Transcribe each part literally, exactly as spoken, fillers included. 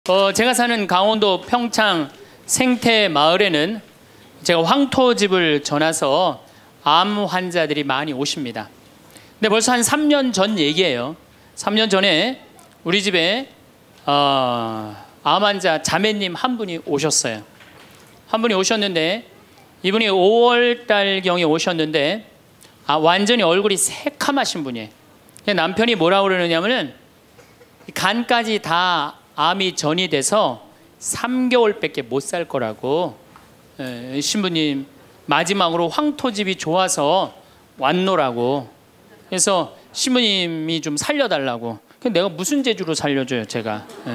어, 제가 사는 강원도 평창 생태 마을에는 제가 황토집을 전해서 암 환자들이 많이 오십니다. 근데 벌써 한 삼 년 전 얘기예요. 삼 년 전에 우리 집에 어, 암 환자 자매님 한 분이 오셨어요. 한 분이 오셨는데 이분이 오월 달경에 오셨는데 아, 완전히 얼굴이 새카마신 분이에요. 남편이 뭐라고 그러느냐면은 간까지 다 암이 전이 돼서 삼 개월밖에 못 살 거라고. 에, 신부님 마지막으로 황토집이 좋아서 왔노라고. 그래서 신부님이 좀 살려달라고. 내가 무슨 재주로 살려줘요 제가. 에.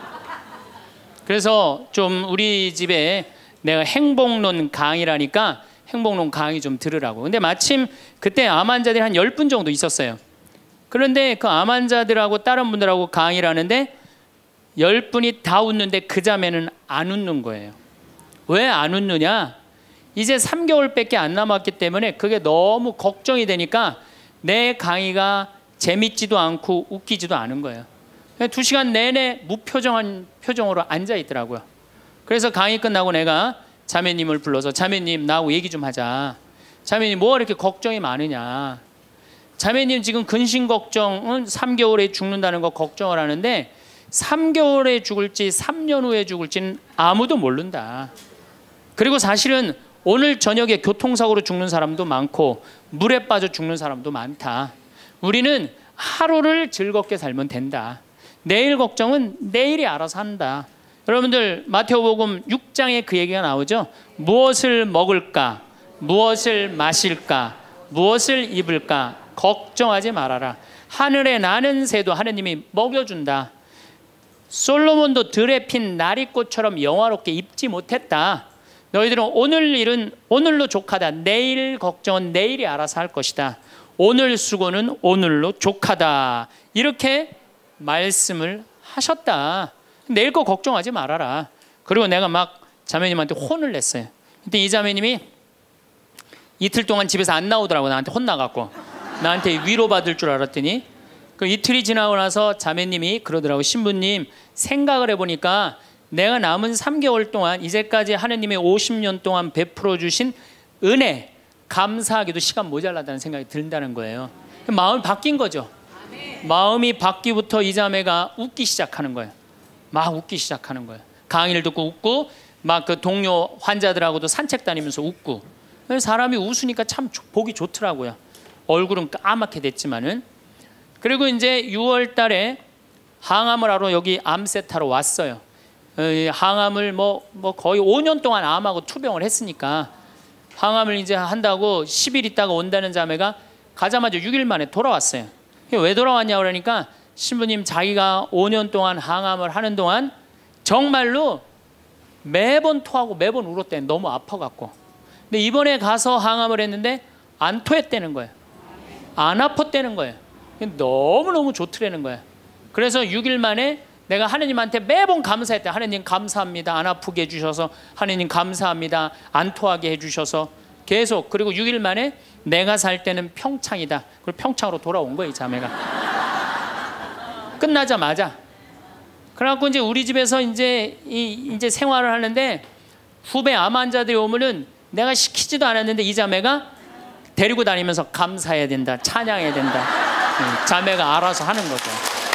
그래서 좀 우리 집에 내가 행복론 강의라니까 행복론 강의 좀 들으라고. 근데 마침 그때 암 환자들이 한 열 분 정도 있었어요. 그런데 그 암 환자들하고 다른 분들하고 강의를 하는데 열 분이 다 웃는데 그 자매는 안 웃는 거예요. 왜 안 웃느냐? 이제 삼 개월밖에 안 남았기 때문에 그게 너무 걱정이 되니까 내 강의가 재밌지도 않고 웃기지도 않은 거예요. 두 시간 내내 무표정한 표정으로 앉아 있더라고요. 그래서 강의 끝나고 내가 자매님을 불러서 자매님 나하고 얘기 좀 하자. 자매님 뭐가 이렇게 걱정이 많으냐? 자매님 지금 근심 걱정은 삼 개월에 죽는다는 거 걱정을 하는데 삼 개월에 죽을지 삼 년 후에 죽을지는 아무도 모른다. 그리고 사실은 오늘 저녁에 교통사고로 죽는 사람도 많고 물에 빠져 죽는 사람도 많다. 우리는 하루를 즐겁게 살면 된다. 내일 걱정은 내일이 알아서 한다. 여러분들 마태복음 육 장에 그 얘기가 나오죠. 무엇을 먹을까? 무엇을 마실까? 무엇을 입을까? 걱정하지 말아라. 하늘에 나는 새도 하느님이 먹여준다. 솔로몬도 들에 핀 나리꽃처럼 영화롭게 입지 못했다. 너희들은 오늘 일은 오늘로 족하다. 내일 걱정은 내일이 알아서 할 것이다. 오늘 수고는 오늘로 족하다. 이렇게 말씀을 하셨다. 내일 거 걱정하지 말아라. 그리고 내가 막 자매님한테 혼을 냈어요. 근데 이 자매님이 이틀 동안 집에서 안 나오더라고. 나한테 혼나갖고 나한테 위로받을 줄 알았더니 그 이틀이 지나고 나서 자매님이 그러더라고. 신부님 생각을 해보니까 내가 남은 삼 개월 동안 이제까지 하느님의 오십 년 동안 베풀어 주신 은혜 감사하기도 시간 모자라다는 생각이 든다는 거예요. 마음이 바뀐 거죠. 마음이 바뀌부터 이 자매가 웃기 시작하는 거예요. 막 웃기 시작하는 거예요. 강의를 듣고 웃고 막 그 동료 환자들하고도 산책 다니면서 웃고. 사람이 웃으니까 참 보기 좋더라고요. 얼굴은 까맣게 됐지만은. 그리고 이제 유월 달에 항암을 하러 여기 암세타로 왔어요. 항암을 뭐, 뭐 거의 오 년 동안 암하고 투병을 했으니까 항암을 이제 한다고 십 일 있다가 온다는 자매가 가자마자 육 일 만에 돌아왔어요. 왜 돌아왔냐 그러니까 신부님 자기가 오 년 동안 항암을 하는 동안 정말로 매번 토하고 매번 울었대. 너무 아파갖고. 근데 이번에 가서 항암을 했는데 안 토했다는 거예요. 안 아팠다는 거예요. 너무너무 좋더라는 거예요. 그래서 육 일 만에 내가 하느님한테 매번 감사했다. 하느님 감사합니다. 안 아프게 해주셔서. 하느님 감사합니다. 안 토하게 해주셔서. 계속. 그리고 육 일 만에 내가 살 때는 평창이다. 그리고 평창으로 돌아온 거예요 이 자매가. 끝나자마자. 그래갖고 이제 우리 집에서 이제 이 이제 생활을 하는데 후배 암 환자들이 오면은 내가 시키지도 않았는데 이 자매가 데리고 다니면서 감사해야 된다. 찬양해야 된다. 자매가 알아서 하는 거죠.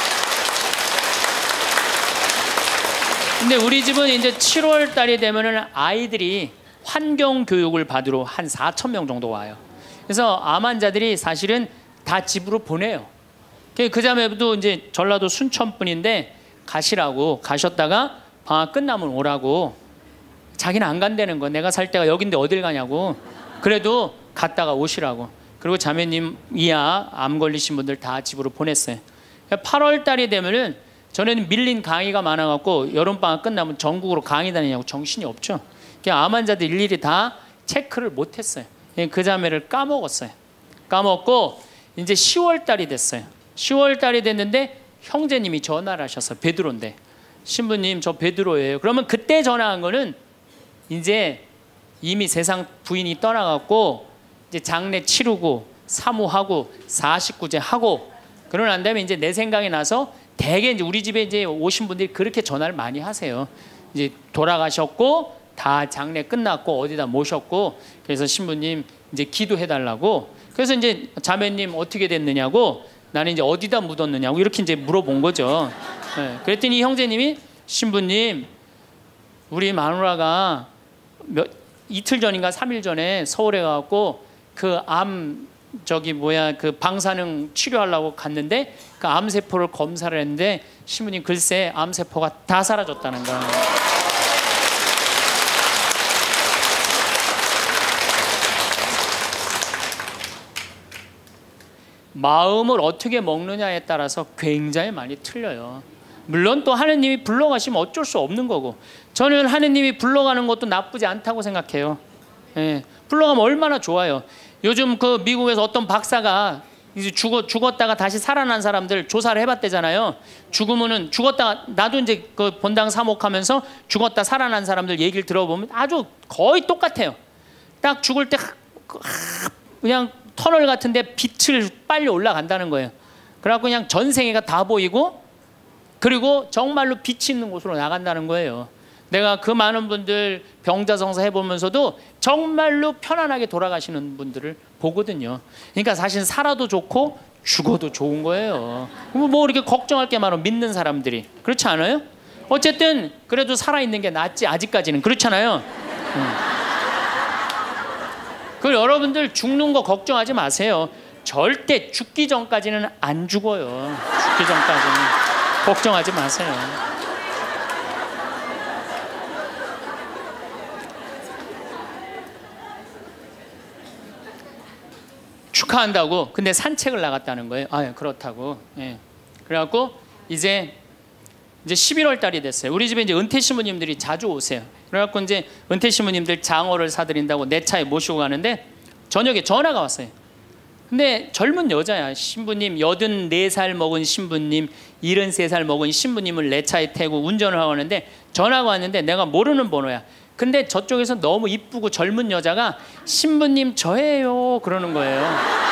근데 우리 집은 이제 칠월 달이 되면은 아이들이 환경 교육을 받으러 한 사천 명 정도 와요. 그래서 암 환자들이 사실은 다 집으로 보내요. 그 자매도 이제 전라도 순천 분인데 가시라고 가셨다가 방학 끝나면 오라고. 자기는 안 간다는 거. 내가 살 때가 여긴데 어딜 가냐고. 그래도 갔다가 오시라고. 그리고 자매님 이하 암 걸리신 분들 다 집으로 보냈어요. 팔월 달이 되면은 전에는 밀린 강의가 많아갖고 여름방학 끝나면 전국으로 강의 다니냐고 정신이 없죠. 암 환자들 일일이 다 체크를 못했어요. 그 자매를 까먹었어요. 까먹고 이제 시월 달이 됐어요. 시월 달이 됐는데 형제님이 전화를 하셨어요. 베드로인데. 신부님 저 베드로예요. 그러면 그때 전화한 거는 이제 이미 세상 부인이 떠나갖고 이제 장례 치르고 사모하고 사십구 제 하고 그러고 난 다음에 이제 내 생각이 나서 대개 이제 우리 집에 이제 오신 분들이 그렇게 전화를 많이 하세요. 이제 돌아가셨고 다 장례 끝났고 어디다 모셨고 그래서 신부님 이제 기도해 달라고. 그래서 이제 자매님 어떻게 됐느냐고 나는 이제 어디다 묻었느냐고 이렇게 이제 물어본 거죠. 네. 그랬더니 형제님이 신부님 우리 마누라가 몇 이틀 전인가 삼 일 전에 서울에 가고 그 암 저기 뭐야 그 방사능 치료하려고 갔는데 그 암세포를 검사를 했는데 신부님 글쎄 암세포가 다 사라졌다는 거야. 마음을 어떻게 먹느냐에 따라서 굉장히 많이 틀려요. 물론 또 하느님이 불러가시면 어쩔 수 없는 거고 저는 하느님이 불러가는 것도 나쁘지 않다고 생각해요. 예, 불러가면 얼마나 좋아요. 요즘 그 미국에서 어떤 박사가 이제 죽어, 죽었다가 다시 살아난 사람들 조사를 해봤대잖아요. 죽으면은 죽었다가 나도 이제 그 본당 사목하면서 죽었다 살아난 사람들 얘기를 들어보면 아주 거의 똑같아요. 딱 죽을 때 그냥 터널 같은데 빛을 빨리 올라간다는 거예요. 그래갖고 그냥 전생애가 다 보이고 그리고 정말로 빛이 있는 곳으로 나간다는 거예요. 내가 그 많은 분들 병자성사 해보면서도 정말로 편안하게 돌아가시는 분들을 보거든요. 그러니까 사실 살아도 좋고 죽어도 좋은 거예요. 뭐 이렇게 걱정할 게 많아 믿는 사람들이. 그렇지 않아요? 어쨌든 그래도 살아있는 게 낫지 아직까지는. 그렇잖아요. 음. 그 여러분들 죽는 거 걱정하지 마세요. 절대 죽기 전까지는 안 죽어요. 죽기 전까지는 걱정하지 마세요. 축하한다고 근데 산책을 나갔다는 거예요. 아, 그렇다고. 예. 그래갖고 이제 이제 십일월 달이 됐어요. 우리 집에 이제 은퇴 신부님들이 자주 오세요. 그래갖고 이제 은퇴 신부님들 장어를 사드린다고 내 차에 모시고 가는데 저녁에 전화가 왔어요. 근데 젊은 여자야. 신부님 여든네 살 먹은 신부님 일흔세 살 먹은 신부님을 내 차에 태우고 운전을 하고 왔는데 전화가 왔는데 내가 모르는 번호야. 근데 저쪽에서 너무 이쁘고 젊은 여자가 신부님 저예요 그러는 거예요.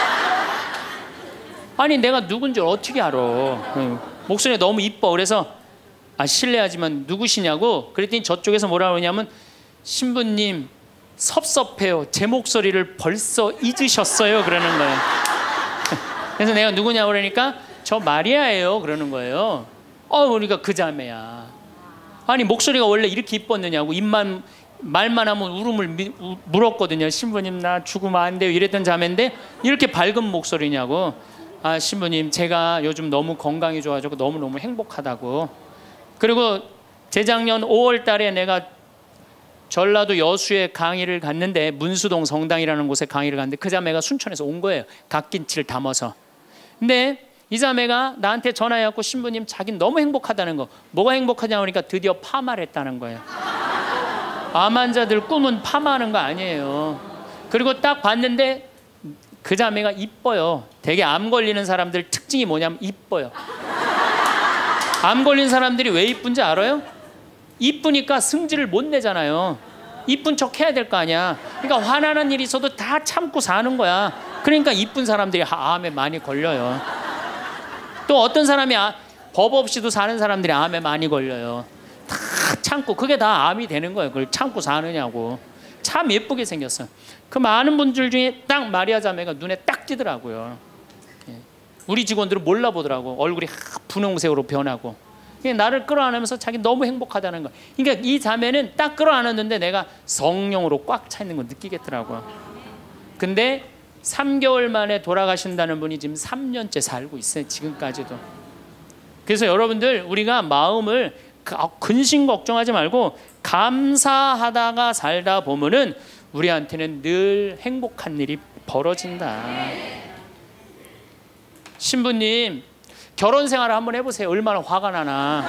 아니 내가 누군지 어떻게 알아. 목소리가 너무 이뻐. 그래서 아 실례하지만 누구시냐고 그랬더니 저쪽에서 뭐라 그러냐면 신부님 섭섭해요. 제 목소리를 벌써 잊으셨어요 그러는 거예요. 그래서 내가 누구냐고 그러니까 저 마리아예요 그러는 거예요. 어 그러니까 그 자매야. 아니 목소리가 원래 이렇게 이뻤느냐고 입만 말만 하면 울음을 미, 우, 물었거든요. 신부님 나 죽으면 안 돼요 이랬던 자매인데 이렇게 밝은 목소리냐고. 아 신부님 제가 요즘 너무 건강이 좋아지고 너무너무 행복하다고. 그리고 재작년 오월 달에 내가 전라도 여수에 강의를 갔는데 문수동 성당이라는 곳에 강의를 갔는데 그 자매가 순천에서 온 거예요. 갓김치를 담아서. 근데 이 자매가 나한테 전화해갖고 신부님 자기는 너무 행복하다는 거. 뭐가 행복하냐고 하니까 드디어 파마를 했다는 거예요. 암 환자들 꿈은 파마하는 거 아니에요. 그리고 딱 봤는데 그 자매가 이뻐요. 되게 암 걸리는 사람들 특징이 뭐냐면 이뻐요. 암 걸린 사람들이 왜 이쁜지 알아요? 이쁘니까 승질을 못 내잖아요. 이쁜 척 해야 될 거 아니야. 그러니까 화나는 일이 있어도 다 참고 사는 거야. 그러니까 이쁜 사람들이 암에 많이 걸려요. 또 어떤 사람이 아, 법 없이도 사는 사람들이 암에 많이 걸려요. 다 참고 그게 다 암이 되는 거예요. 그걸 참고 사느냐고. 참 예쁘게 생겼어요. 그 많은 분들 중에 딱 마리아 자매가 눈에 딱 띄더라고요. 우리 직원들은 몰라보더라고. 얼굴이 분홍색으로 변하고. 나를 끌어안으면서 자기 너무 행복하다는 거. 그러니까 이 자매는 딱 끌어안았는데 내가 성령으로 꽉 차 있는 걸 느끼겠더라고요. 근데 삼 개월 만에 돌아가신다는 분이 지금 삼 년째 살고 있어요. 지금까지도. 그래서 여러분들 우리가 마음을 근심 걱정하지 말고 감사하다가 살다 보면은 우리한테는 늘 행복한 일이 벌어진다. 신부님 결혼 생활을 한번 해보세요. 얼마나 화가 나나.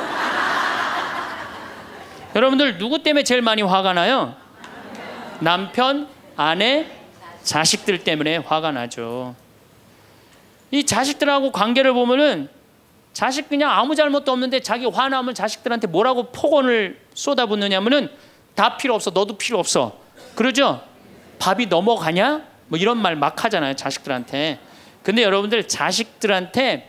여러분들 누구 때문에 제일 많이 화가 나요? 남편, 아내, 자식들 때문에 화가 나죠. 이 자식들하고 관계를 보면은 자식 그냥 아무 잘못도 없는데 자기 화나면 자식들한테 뭐라고 폭언을 쏟아붓느냐면은 다 필요 없어. 너도 필요 없어. 그러죠? 밥이 넘어가냐? 뭐 이런 말 막 하잖아요. 자식들한테. 근데 여러분들 자식들한테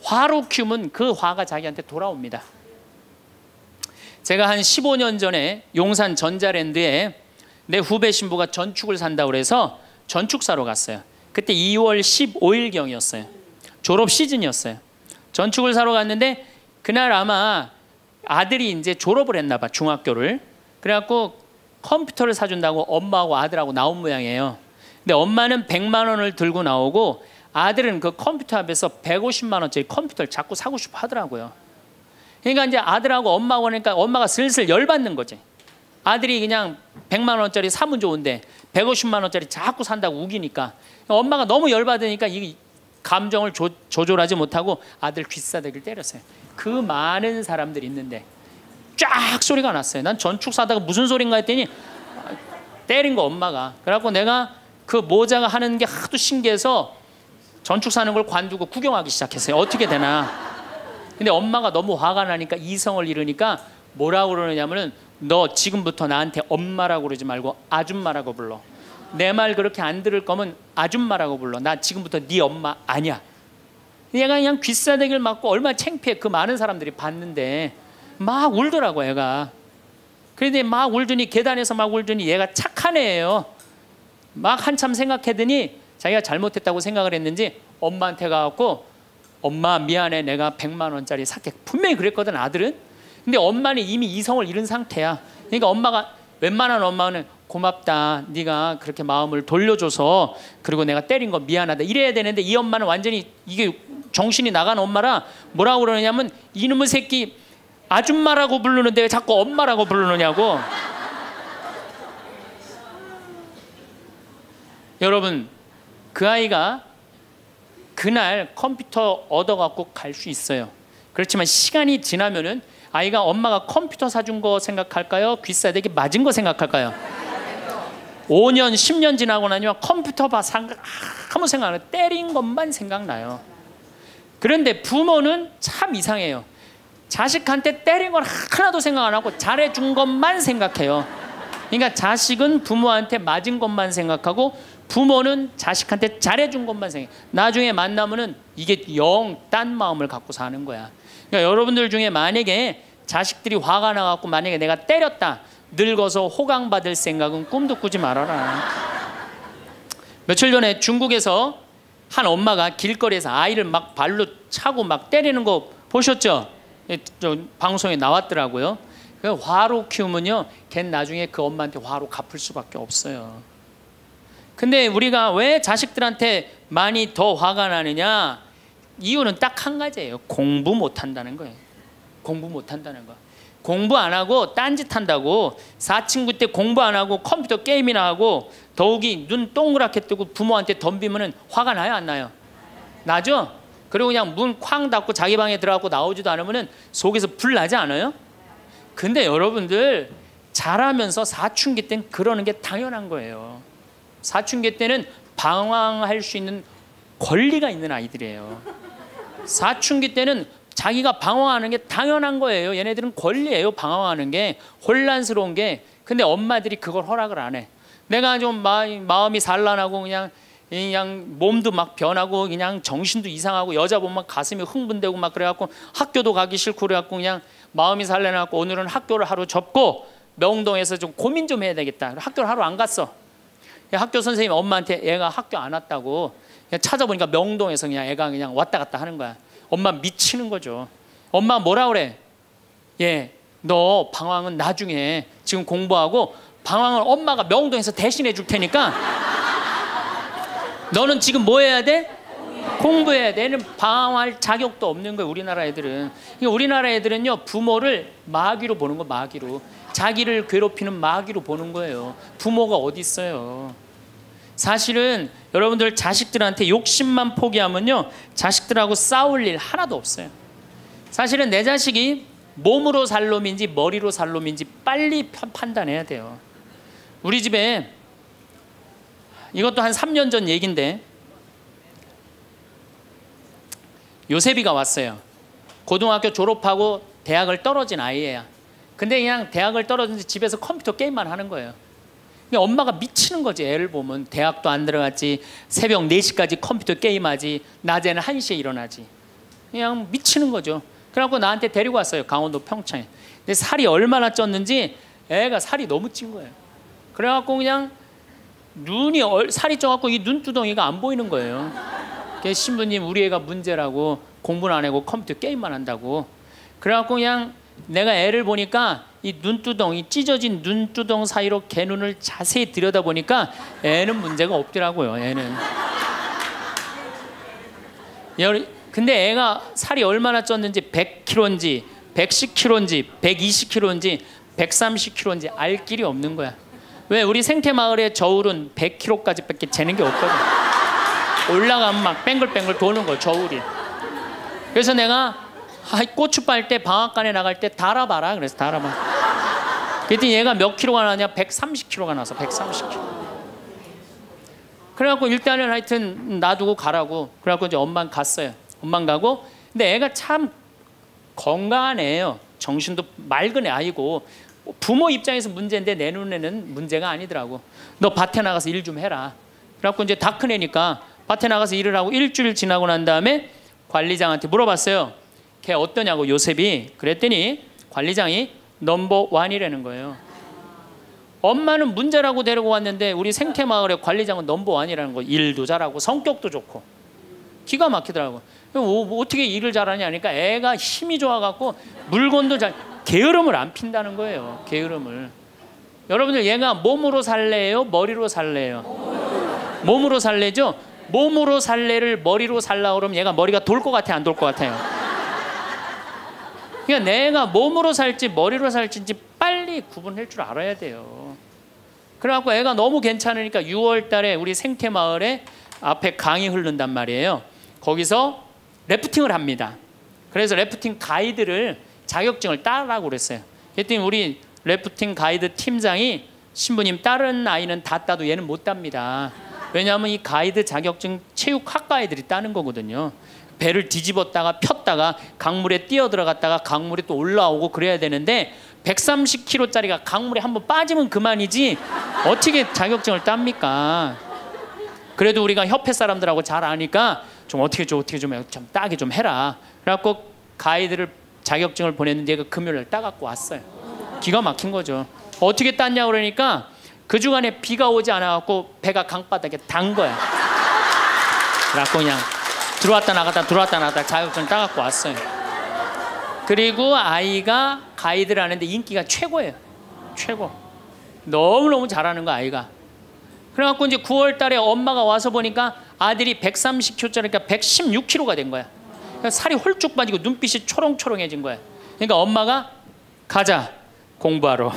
화로 키우면 그 화가 자기한테 돌아옵니다. 제가 한 십오 년 전에 용산 전자랜드에 내 후배 신부가 전축을 산다고 그래서 전축 사러 갔어요. 그때 이월 십오일경이었어요. 졸업 시즌이었어요. 전축을 사러 갔는데 그날 아마 아들이 이제 졸업을 했나 봐, 중학교를. 그래갖고 컴퓨터를 사준다고 엄마하고 아들하고 나온 모양이에요. 근데 엄마는 백만 원을 들고 나오고 아들은 그 컴퓨터 앞에서 백오십만 원짜리 컴퓨터를 자꾸 사고 싶어 하더라고요. 그러니까 이제 아들하고 엄마하고 하니까 엄마가 슬슬 열받는 거지. 아들이 그냥 백만 원짜리 사면 좋은데 백오십만 원짜리 자꾸 산다고 우기니까 엄마가 너무 열받으니까 이 감정을 조, 조절하지 못하고 아들 귀싸대기를 때렸어요. 그 많은 사람들이 있는데 쫙 소리가 났어요. 난 전축 사다가 무슨 소린가 했더니 때린 거 엄마가. 그래갖고 내가 그 모자가 하는 게 하도 신기해서 전축 사는 걸 관두고 구경하기 시작했어요. 어떻게 되나. 근데 엄마가 너무 화가 나니까 이성을 잃으니까 뭐라고 그러느냐면은 너 지금부터 나한테 엄마라고 그러지 말고 아줌마라고 불러. 내 말 그렇게 안 들을 거면 아줌마라고 불러. 나 지금부터 네 엄마 아니야. 얘가 그냥 귀싸대기를 맞고 얼마나 창피해. 그 많은 사람들이 봤는데 막 울더라고 애가. 그런데 막 울더니 계단에서 막 울더니 얘가 착한 애예요. 막 한참 생각하더니 자기가 잘못했다고 생각을 했는지 엄마한테 가갖고 엄마 미안해, 내가 백만 원짜리 살게. 분명히 그랬거든 아들은. 근데 엄마는 이미 이성을 잃은 상태야. 그러니까 엄마가, 웬만한 엄마는 고맙다, 네가 그렇게 마음을 돌려줘서, 그리고 내가 때린 거 미안하다 이래야 되는데 이 엄마는 완전히 이게 정신이 나간 엄마라 뭐라고 그러냐면 이놈의 새끼 아줌마라고 부르는데 왜 자꾸 엄마라고 부르느냐고. 여러분, 그 아이가 그날 컴퓨터 얻어갖고 갈 수 있어요. 그렇지만 시간이 지나면은 아이가 엄마가 컴퓨터 사준 거 생각할까요? 귀싸대기 맞은 거 생각할까요? 오 년, 십 년 지나고 나면 컴퓨터 봐 생각, 아무 생각 안 해요. 때린 것만 생각나요. 그런데 부모는 참 이상해요. 자식한테 때린 건 하나도 생각 안 하고 잘해준 것만 생각해요. 그러니까 자식은 부모한테 맞은 것만 생각하고 부모는 자식한테 잘해준 것만 생각해. 나중에 만나면은 이게 영 딴 마음을 갖고 사는 거야. 그러니까 여러분들 중에 만약에 자식들이 화가 나갖고 만약에 내가 때렸다, 늙어서 호강받을 생각은 꿈도 꾸지 말아라. 며칠 전에 중국에서 한 엄마가 길거리에서 아이를 막 발로 차고 막 때리는 거 보셨죠? 저 방송에 나왔더라고요. 화로 키우면요, 걔는 나중에 그 엄마한테 화로 갚을 수밖에 없어요. 근데 우리가 왜 자식들한테 많이 더 화가 나느냐? 이유는 딱 한 가지예요. 공부 못한다는 거예요. 공부 못한다는 거. 공부 안 하고 딴짓 한다고. 사친구 때 공부 안 하고 컴퓨터 게임이나 하고 더욱이 눈 동그랗게 뜨고 부모한테 덤비면 화가 나요, 안 나요? 나죠? 그리고 그냥 문 쾅 닫고 자기 방에 들어가고 나오지도 않으면 속에서 불 나지 않아요? 근데 여러분들 자라면서 사춘기 때는 그러는 게 당연한 거예요. 사춘기 때는 방황할 수 있는 권리가 있는 아이들이에요. 사춘기 때는 자기가 방황하는 게 당연한 거예요. 얘네들은 권리예요, 방황하는 게. 혼란스러운 게. 근데 엄마들이 그걸 허락을 안 해. 내가 좀 마, 마음이 산란하고 그냥 그냥 몸도 막 변하고 그냥 정신도 이상하고 여자 보면 가슴이 흥분되고 막 그래갖고 학교도 가기 싫고 그래갖고 그냥 마음이 산란해갖고 오늘은 학교를 하루 접고 명동에서 좀 고민 좀 해야 되겠다. 학교를 하루 안 갔어. 학교 선생님이 엄마한테 애가 학교 안 왔다고 그냥 찾아보니까 명동에서 그냥 애가 그냥 왔다 갔다 하는 거야. 엄마 미치는 거죠. 엄마 뭐라 그래? 예, 너 방황은 나중에 지금 공부하고 방황을 엄마가 명동에서 대신해 줄 테니까 너는 지금 뭐 해야 돼? 공부해야 돼. 얘는 방황할 자격도 없는 거예요, 우리나라 애들은. 그러니까 우리나라 애들은요, 부모를 마귀로 보는 거, 마귀로. 자기를 괴롭히는 마귀로 보는 거예요. 부모가 어디 있어요? 사실은 여러분들 자식들한테 욕심만 포기하면요, 자식들하고 싸울 일 하나도 없어요. 사실은 내 자식이 몸으로 살 놈인지 머리로 살 놈인지 빨리 판단해야 돼요. 우리 집에 이것도 한 삼 년 전 얘긴데 요셉이가 왔어요. 고등학교 졸업하고 대학을 떨어진 아이예요. 근데 그냥 대학을 떨어진 집에서 컴퓨터 게임만 하는 거예요. 엄마가 미치는 거지. 애를 보면 대학도 안 들어갔지, 새벽 네 시까지 컴퓨터 게임하지, 낮에는 한 시에 일어나지. 그냥 미치는 거죠. 그래갖고 나한테 데리고 왔어요. 강원도 평창에. 근데 살이 얼마나 쪘는지 애가 살이 너무 찐 거예요. 그래갖고 그냥 눈이 얼, 살이 쪄갖고 이 눈두덩이가 안 보이는 거예요. 그래서 신부님 우리 애가 문제라고 공부는 안 하고 컴퓨터 게임만 한다고. 그래갖고 그냥 내가 애를 보니까 이 눈두덩이 찢어진 눈두덩 사이로 개 눈을 자세히 들여다보니까 애는 문제가 없더라고요. 애는. 근데 애가 살이 얼마나 쪘는지 백 킬로그램인지 백십 킬로그램인지 백이십 킬로그램인지 백삼십 킬로그램인지 알 길이 없는 거야. 왜? 우리 생태마을의 저울은 백 킬로그램까지밖에 재는 게 없거든. 올라가면 막 뱅글뱅글 도는 거 저울이. 그래서 내가 아, 고추 빨 때 방앗간에 나갈 때 달아봐라. 그래서 달아봐. 그랬더니 얘가 몇 킬로가 나냐? 백삼십 킬로가 나서 백삼십 킬로. 그래갖고 일단은 하여튼 놔두고 가라고. 그래갖고 이제 엄마는 갔어요. 엄마는 가고. 근데 애가 참 건강한 애예요. 정신도 맑은 애 아이고. 부모 입장에서 문제인데 내 눈에는 문제가 아니더라고. 너 밭에 나가서 일 좀 해라. 그래갖고 이제 다 큰 애니까 밭에 나가서 일을 하고 일주일 지나고 난 다음에 관리장한테 물어봤어요. 걔 어떠냐고 요셉이. 그랬더니 관리장이 넘버 원이라는 거예요. 엄마는 문제라고 데리고 왔는데 우리 생태마을의 관리장은 넘버 원이라는 거. 일도 잘하고 성격도 좋고 기가 막히더라고. 뭐 어떻게 일을 잘하냐 하니까 애가 힘이 좋아갖고 물건도 잘 게으름을 안 핀다는 거예요. 게으름을. 여러분들 얘가 몸으로 살래요? 머리로 살래요? 몸으로 살래죠? 몸으로 살래를 머리로 살라 그러면 얘가 머리가 돌 것 같아 안 돌 것 같아요? 그러니까 내가 몸으로 살지 머리로 살지 빨리 구분할 줄 알아야 돼요. 그래갖고 애가 너무 괜찮으니까 유월 달에 우리 생태마을에 앞에 강이 흐른단 말이에요. 거기서 래프팅을 합니다. 그래서 래프팅 가이드를 자격증을 따라고 그랬어요. 그랬더니 우리 래프팅 가이드 팀장이 신부님 다른 아이는 다 따도 얘는 못 땁니다. 왜냐하면 이 가이드 자격증 체육학과 애들이 따는 거거든요. 배를 뒤집었다가 폈다가 강물에 뛰어 들어갔다가 강물에 또 올라오고 그래야 되는데 백삼십 킬로그램짜리가 강물에 한번 빠지면 그만이지 어떻게 자격증을 땁니까? 그래도 우리가 협회 사람들하고 잘 아니까 좀 어떻게 좀 어떻게 좀, 좀 따게 좀 해라. 그래갖고 가이드를 자격증을 보냈는데 얘가 금요일날 따갖고 왔어요. 기가 막힌 거죠. 어떻게 땄냐 그러니까 그 주간에 비가 오지 않아갖고 배가 강바닥에 단 거야. 그래갖고 그냥 들어왔다 나갔다 들어왔다 나갔다 자격증을 따갖고 왔어요. 그리고 아이가 가이드를 하는데 인기가 최고예요. 최고. 너무너무 잘하는 거야 아이가. 그래갖고 이제 구월 달에 엄마가 와서 보니까 아들이 백삼십 킬로그램짜리니까 백십육 킬로그램가 된 거야. 그러니까 살이 홀쭉 빠지고 눈빛이 초롱초롱해진 거야. 그러니까 엄마가 가자 공부하러.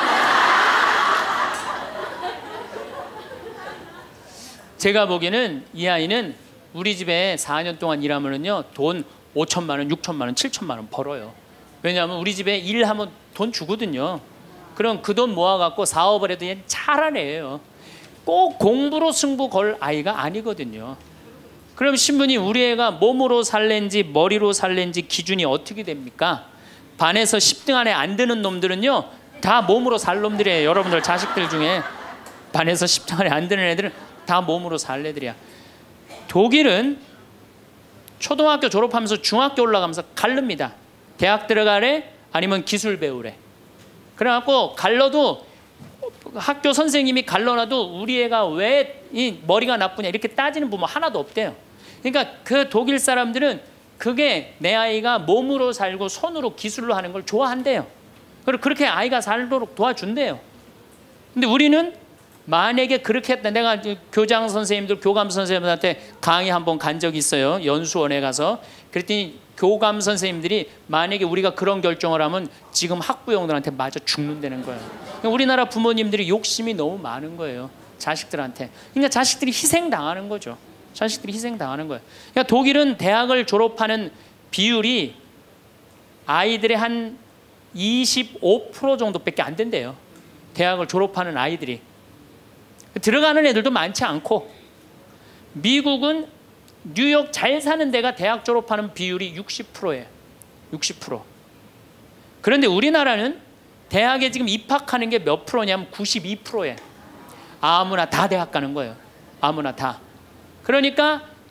제가 보기에는 이 아이는 우리 집에 사 년 동안 일하면은요 돈 오천만 원, 육천만 원, 칠천만 원 벌어요. 왜냐하면 우리 집에 일하면 돈 주거든요. 그럼 그 돈 모아갖고 사업을 해도 얘는 잘하는 애예요. 꼭 공부로 승부 걸 아이가 아니거든요. 그럼 신부님 우리 애가 몸으로 살랜지 머리로 살랜지 기준이 어떻게 됩니까? 반에서 십 등 안에 안 드는 놈들은요 다 몸으로 살 놈들이에요. 여러분들 자식들 중에 반에서 십 등 안에 안 드는 애들은 다 몸으로 살 애들이야. 독일은 초등학교 졸업하면서 중학교 올라가면서 갈릅니다. 대학 들어가래 아니면 기술 배우래. 그래갖고 갈러도 학교 선생님이 갈러놔도 우리 애가 왜 이 머리가 나쁘냐 이렇게 따지는 부모 하나도 없대요. 그러니까 그 독일 사람들은 그게 내 아이가 몸으로 살고 손으로 기술로 하는 걸 좋아한대요. 그리고 그렇게 아이가 살도록 도와준대요. 근데 우리는 만약에 그렇게 했다. 내가 교장 선생님들 교감 선생님들한테 강의 한번 간 적이 있어요. 연수원에 가서. 그랬더니 교감 선생님들이 만약에 우리가 그런 결정을 하면 지금 학부형들한테 맞아 죽는다는 거예요. 그러니까 우리나라 부모님들이 욕심이 너무 많은 거예요. 자식들한테. 그러니까 자식들이 희생당하는 거죠. 자식들이 희생당하는 거예요. 그러니까 독일은 대학을 졸업하는 비율이 아이들의 한 이십오 퍼센트 정도밖에 안 된대요. 대학을 졸업하는 아이들이. 들어가는 애들도 많지 않고. 미국은 뉴욕 잘 사는 데가 대학 졸업하는 비율이 육십 퍼센트예요. 육십 퍼센트. 그런데 우리나라는 대학에 지금 입학하는 게 몇 프로냐면 구십이 퍼센트예요. 아무나 다 대학 가는 거예요. 아무나 다. 그러니까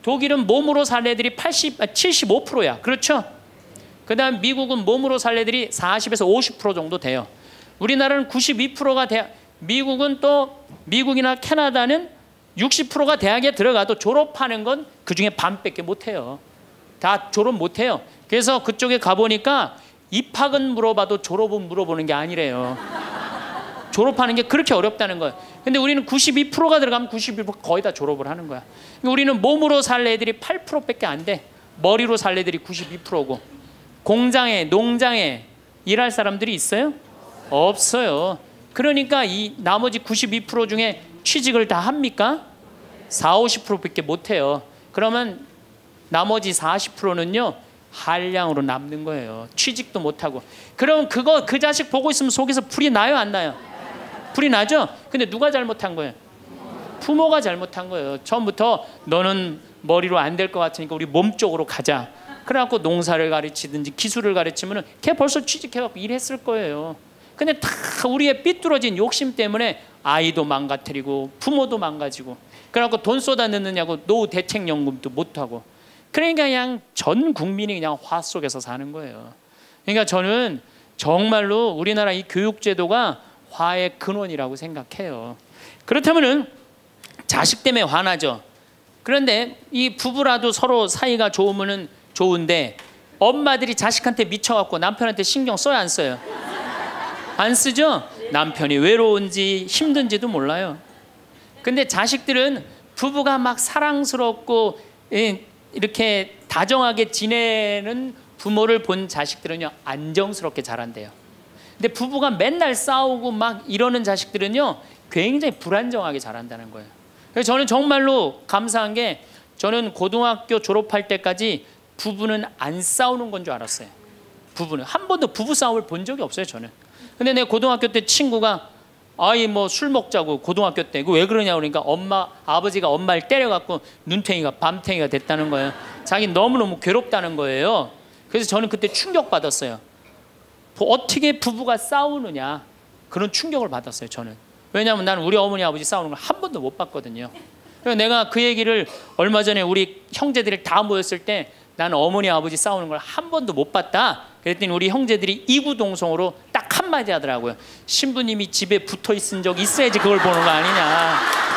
독일은 몸으로 살 애들이 팔십, 칠십오 퍼센트야. 그렇죠? 그 다음 미국은 몸으로 살 애들이 사십에서 오십 퍼센트 정도 돼요. 우리나라는 구십이 퍼센트가 대 미국은 또 미국이나 캐나다는 육십 퍼센트가 대학에 들어가도 졸업하는 건 그중에 반밖에 못해요. 다 졸업 못해요. 그래서 그쪽에 가보니까 입학은 물어봐도 졸업은 물어보는 게 아니래요. 졸업하는 게 그렇게 어렵다는 거예요. 근데 우리는 구십이 퍼센트가 들어가면 구십일 퍼센트 거의 다 졸업을 하는 거야. 우리는 몸으로 살 애들이 팔 퍼센트밖에 안 돼. 머리로 살 애들이 구십이 퍼센트고. 공장에, 농장에 일할 사람들이 있어요? 없어요. 그러니까 이 나머지 구십이 퍼센트 중에 취직을 다 합니까? 사오십 퍼센트밖에 못해요. 그러면 나머지 사십 퍼센트는요 한량으로 남는 거예요. 취직도 못하고. 그럼 그거 그 자식 보고 있으면 속에서 불이 나요 안 나요? 불이 나죠? 근데 누가 잘못한 거예요? 부모가 잘못한 거예요. 처음부터 너는 머리로 안 될 것 같으니까 우리 몸 쪽으로 가자. 그래갖고 농사를 가르치든지 기술을 가르치면은 걔 벌써 취직해갖고 일했을 거예요. 근데 다 우리의 삐뚤어진 욕심 때문에 아이도 망가뜨리고 부모도 망가지고 그래갖고 돈 쏟아 넣느냐고 노후 대책연금도 못하고 그러니까 그냥 전 국민이 그냥 화 속에서 사는 거예요. 그러니까 저는 정말로 우리나라 이 교육제도가 화의 근원이라고 생각해요. 그렇다면은 자식 때문에 화나죠. 그런데 이 부부라도 서로 사이가 좋으면은 좋은데 엄마들이 자식한테 미쳐갖고 남편한테 신경 써야 안 써요? 안 쓰죠? 남편이 외로운지 힘든지도 몰라요. 근데 자식들은 부부가 막 사랑스럽고 이렇게 다정하게 지내는 부모를 본 자식들은요 안정스럽게 자란대요. 근데 부부가 맨날 싸우고 막 이러는 자식들은요 굉장히 불안정하게 자란다는 거예요. 그래서 저는 정말로 감사한 게 저는 고등학교 졸업할 때까지 부부는 안 싸우는 건 줄 알았어요. 부부는 한 번도 부부 싸움을 본 적이 없어요 저는. 근데 내 고등학교 때 친구가 아이 뭐 술 먹자고 고등학교 때 왜 그러냐 그러니까 엄마 아버지가 엄마를 때려갖고 눈탱이가 밤탱이가 됐다는 거예요. 자기 너무너무 괴롭다는 거예요. 그래서 저는 그때 충격받았어요. 어떻게 부부가 싸우느냐 그런 충격을 받았어요 저는. 왜냐하면 나는 우리 어머니 아버지 싸우는 걸 한 번도 못 봤거든요. 그래서 내가 그 얘기를 얼마 전에 우리 형제들이 다 모였을 때 나는 어머니 아버지 싸우는 걸 한 번도 못 봤다. 그랬더니 우리 형제들이 이구동성으로 딱 한마디 하더라고요. 신부님이 집에 붙어 있은 적 있어야지 그걸 보는 거 아니냐.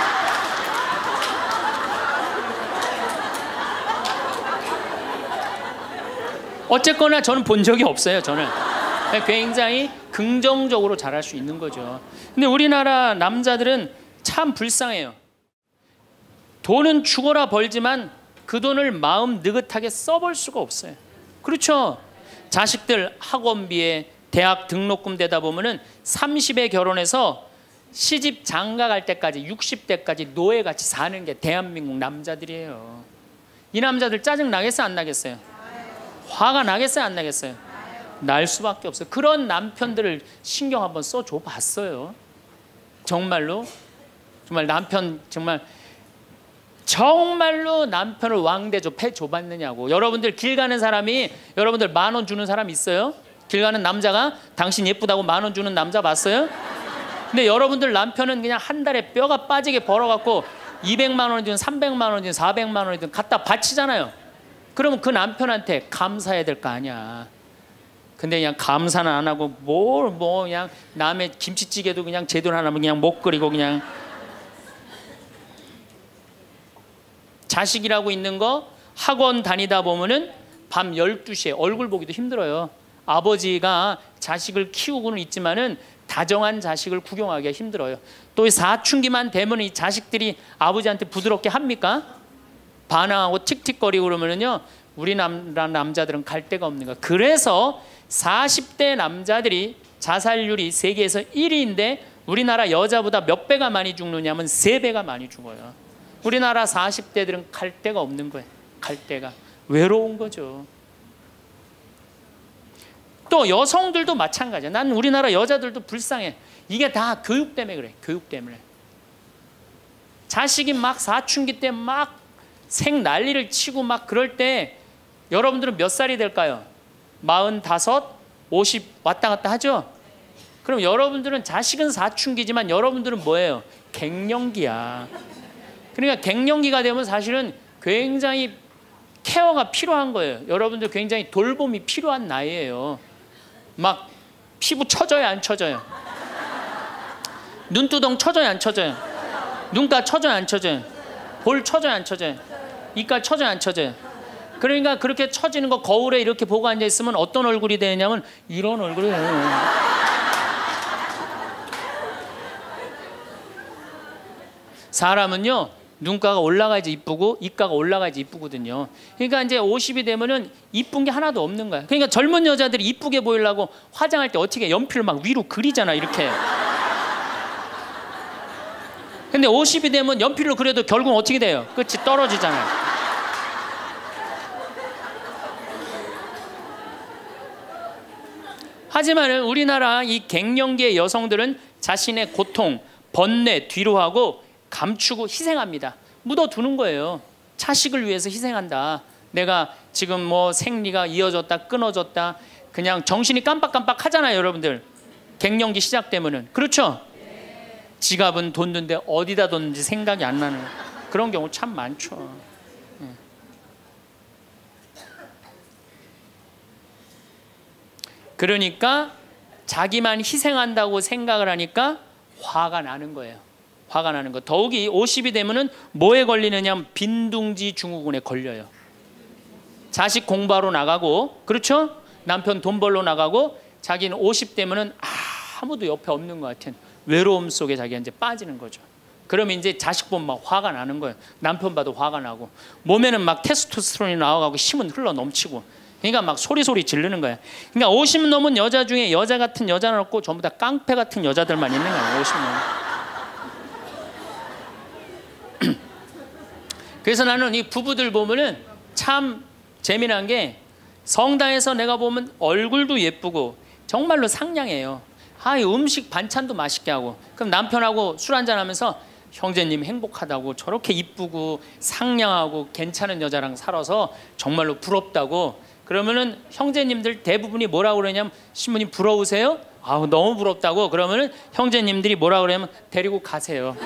어쨌거나 저는 본 적이 없어요. 저는 굉장히 긍정적으로 자랄 수 있는 거죠. 근데 우리나라 남자들은 참 불쌍해요. 돈은 죽어라 벌지만 그 돈을 마음 느긋하게 써볼 수가 없어요. 그렇죠? 자식들 학원비에 대학 등록금 대다 보면은 삼십에 결혼해서 시집 장가 갈 때까지 육십 대까지 노예같이 사는 게 대한민국 남자들이에요. 이 남자들 짜증 나겠어요 안 나겠어요? 화가 나겠어요 안 나겠어요? 날 수밖에 없어요. 그런 남편들을 신경 한번 써줘 봤어요. 정말로 정말 남편 정말 정말로 남편을 왕대조 패줘봤느냐고. 여러분들 길 가는 사람이 여러분들 만 원 주는 사람 있어요? 길 가는 남자가 당신 예쁘다고 만 원 주는 남자 봤어요? 근데 여러분들 남편은 그냥 한 달에 뼈가 빠지게 벌어갖고 이백만 원이든 삼백만 원이든 사백만 원이든 갖다 바치잖아요. 그러면 그 남편한테 감사해야 될 거 아니야. 근데 그냥 감사는 안 하고 뭘 뭐 그냥 남의 김치찌개도 그냥 제대로 안 하면 그냥 못 끓이고 그냥 자식이라고 있는 거 학원 다니다 보면은 밤 열두 시에 얼굴 보기도 힘들어요. 아버지가 자식을 키우고는 있지만은 다정한 자식을 구경하기가 힘들어요. 또 사춘기만 되면 이 자식들이 아버지한테 부드럽게 합니까? 반항하고 틱틱거리고 그러면은요 우리나라 남자들은 갈 데가 없는 거야. 그래서 사십 대 남자들이 자살률이 세계에서 일 위인데 우리나라 여자보다 몇 배가 많이 죽느냐면 세 배가 많이 죽어요. 우리나라 사십 대들은 갈 데가 없는 거예요. 갈 데가 외로운 거죠. 또 여성들도 마찬가지야. 난 우리나라 여자들도 불쌍해. 이게 다 교육 때문에 그래. 교육 때문에. 자식이 막 사춘기 때 막 생 난리를 치고 막 그럴 때 여러분들은 몇 살이 될까요? 마흔다섯, 오십 왔다 갔다 하죠? 그럼 여러분들은 자식은 사춘기지만 여러분들은 뭐예요? 갱년기야. 그러니까 갱년기가 되면 사실은 굉장히 케어가 필요한 거예요. 여러분들 굉장히 돌봄이 필요한 나이예요. 막 피부 쳐져요, 안 쳐져요? 눈두덩 쳐져요, 안 쳐져요? 눈가 쳐져요, 안 쳐져요? 볼 쳐져요, 안 쳐져요? 이깔 쳐져요, 안 쳐져요? 그러니까 그렇게 처지는 거 거울에 이렇게 보고 앉아 있으면 어떤 얼굴이 되냐면 이런 얼굴이 돼요. 사람은요, 눈가가 올라가야지 이쁘고 입가가 올라가야지 이쁘거든요. 그러니까 이제 오십이 되면은 이쁜 게 하나도 없는 거야. 그러니까 젊은 여자들이 이쁘게 보이려고 화장할 때 어떻게 연필을 막 위로 그리잖아, 이렇게. 근데 오십이 되면 연필로 그려도 결국은 어떻게 돼요? 끝이 떨어지잖아요. 하지만은 우리나라 이 갱년기의 여성들은 자신의 고통, 번뇌 뒤로 하고 감추고 희생합니다. 묻어두는 거예요. 자식을 위해서 희생한다. 내가 지금 뭐 생리가 이어졌다 끊어졌다 그냥 정신이 깜빡깜빡 하잖아요, 여러분들. 갱년기 시작되면은. 그렇죠? 지갑은 뒀는데 어디다 뒀는지 생각이 안 나는 그런 경우 참 많죠. 그러니까 자기만 희생한다고 생각을 하니까 화가 나는 거예요. 화가 나는 거. 더욱이 오십이 되면은 뭐에 걸리느냐? 빈둥지 증후군에 걸려요. 자식 공부하러 나가고, 그렇죠? 남편 돈 벌러 나가고, 자기는 오십 되면은 아무도 옆에 없는 것 같은 외로움 속에 자기가 이제 빠지는 거죠. 그러면 이제 자식 보면 막 화가 나는 거예요. 남편 봐도 화가 나고, 몸에는 막 테스토스테론이 나와가고 힘은 흘러 넘치고, 그러니까 막 소리소리 지르는 거야. 그러니까 오십 넘은 여자 중에 여자 같은 여자는 없고 전부 다 깡패 같은 여자들만 있는 거예요. 오십 넘은. 그래서 나는 이 부부들 보면은 참 재미난 게 성당에서 내가 보면 얼굴도 예쁘고 정말로 상냥해요. 아, 이 음식 반찬도 맛있게 하고, 그럼 남편하고 술 한잔 하면서 형제님 행복하다고, 저렇게 이쁘고 상냥하고 괜찮은 여자랑 살아서 정말로 부럽다고. 그러면은 형제님들 대부분이 뭐라고 그러냐면, 신부님 부러우세요? 아우 너무 부럽다고. 그러면은 형제님들이 뭐라고 그러냐면 데리고 가세요.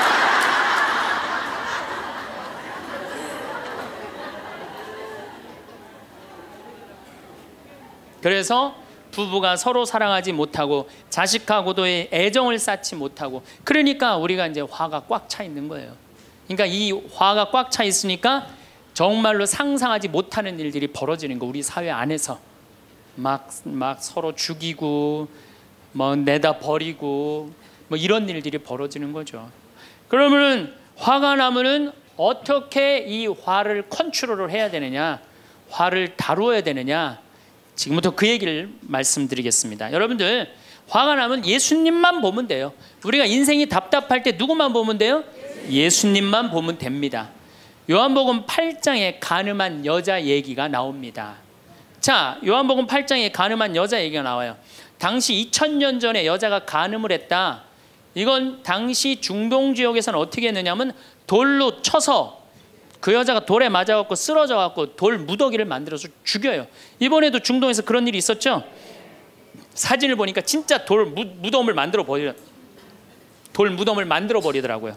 그래서 부부가 서로 사랑하지 못하고 자식하고도의 애정을 쌓지 못하고, 그러니까 우리가 이제 화가 꽉 차 있는 거예요. 그러니까 이 화가 꽉 차 있으니까 정말로 상상하지 못하는 일들이 벌어지는 거. 우리 사회 안에서 막, 막 서로 죽이고 뭐 내다 버리고 뭐 이런 일들이 벌어지는 거죠. 그러면은 화가 나면은 어떻게 이 화를 컨트롤을 해야 되느냐, 화를 다루어야 되느냐, 지금부터 그 얘기를 말씀드리겠습니다. 여러분들, 화가 나면 예수님만 보면 돼요. 우리가 인생이 답답할 때 누구만 보면 돼요? 예수님만 보면 됩니다. 요한복음 팔 장에 간음한 여자 얘기가 나옵니다. 자, 요한복음 팔 장에 간음한 여자 얘기가 나와요. 당시 이천 년 전에 여자가 간음을 했다. 이건 당시 중동 지역에서는 어떻게 했느냐면 돌로 쳐서 그 여자가 돌에 맞아갖고 쓰러져갖고 돌 무더기를 만들어서 죽여요. 이번에도 중동에서 그런 일이 있었죠. 사진을 보니까 진짜 돌 무, 무덤을 만들어 버려, 돌 무덤을 만들어 버리더라고요.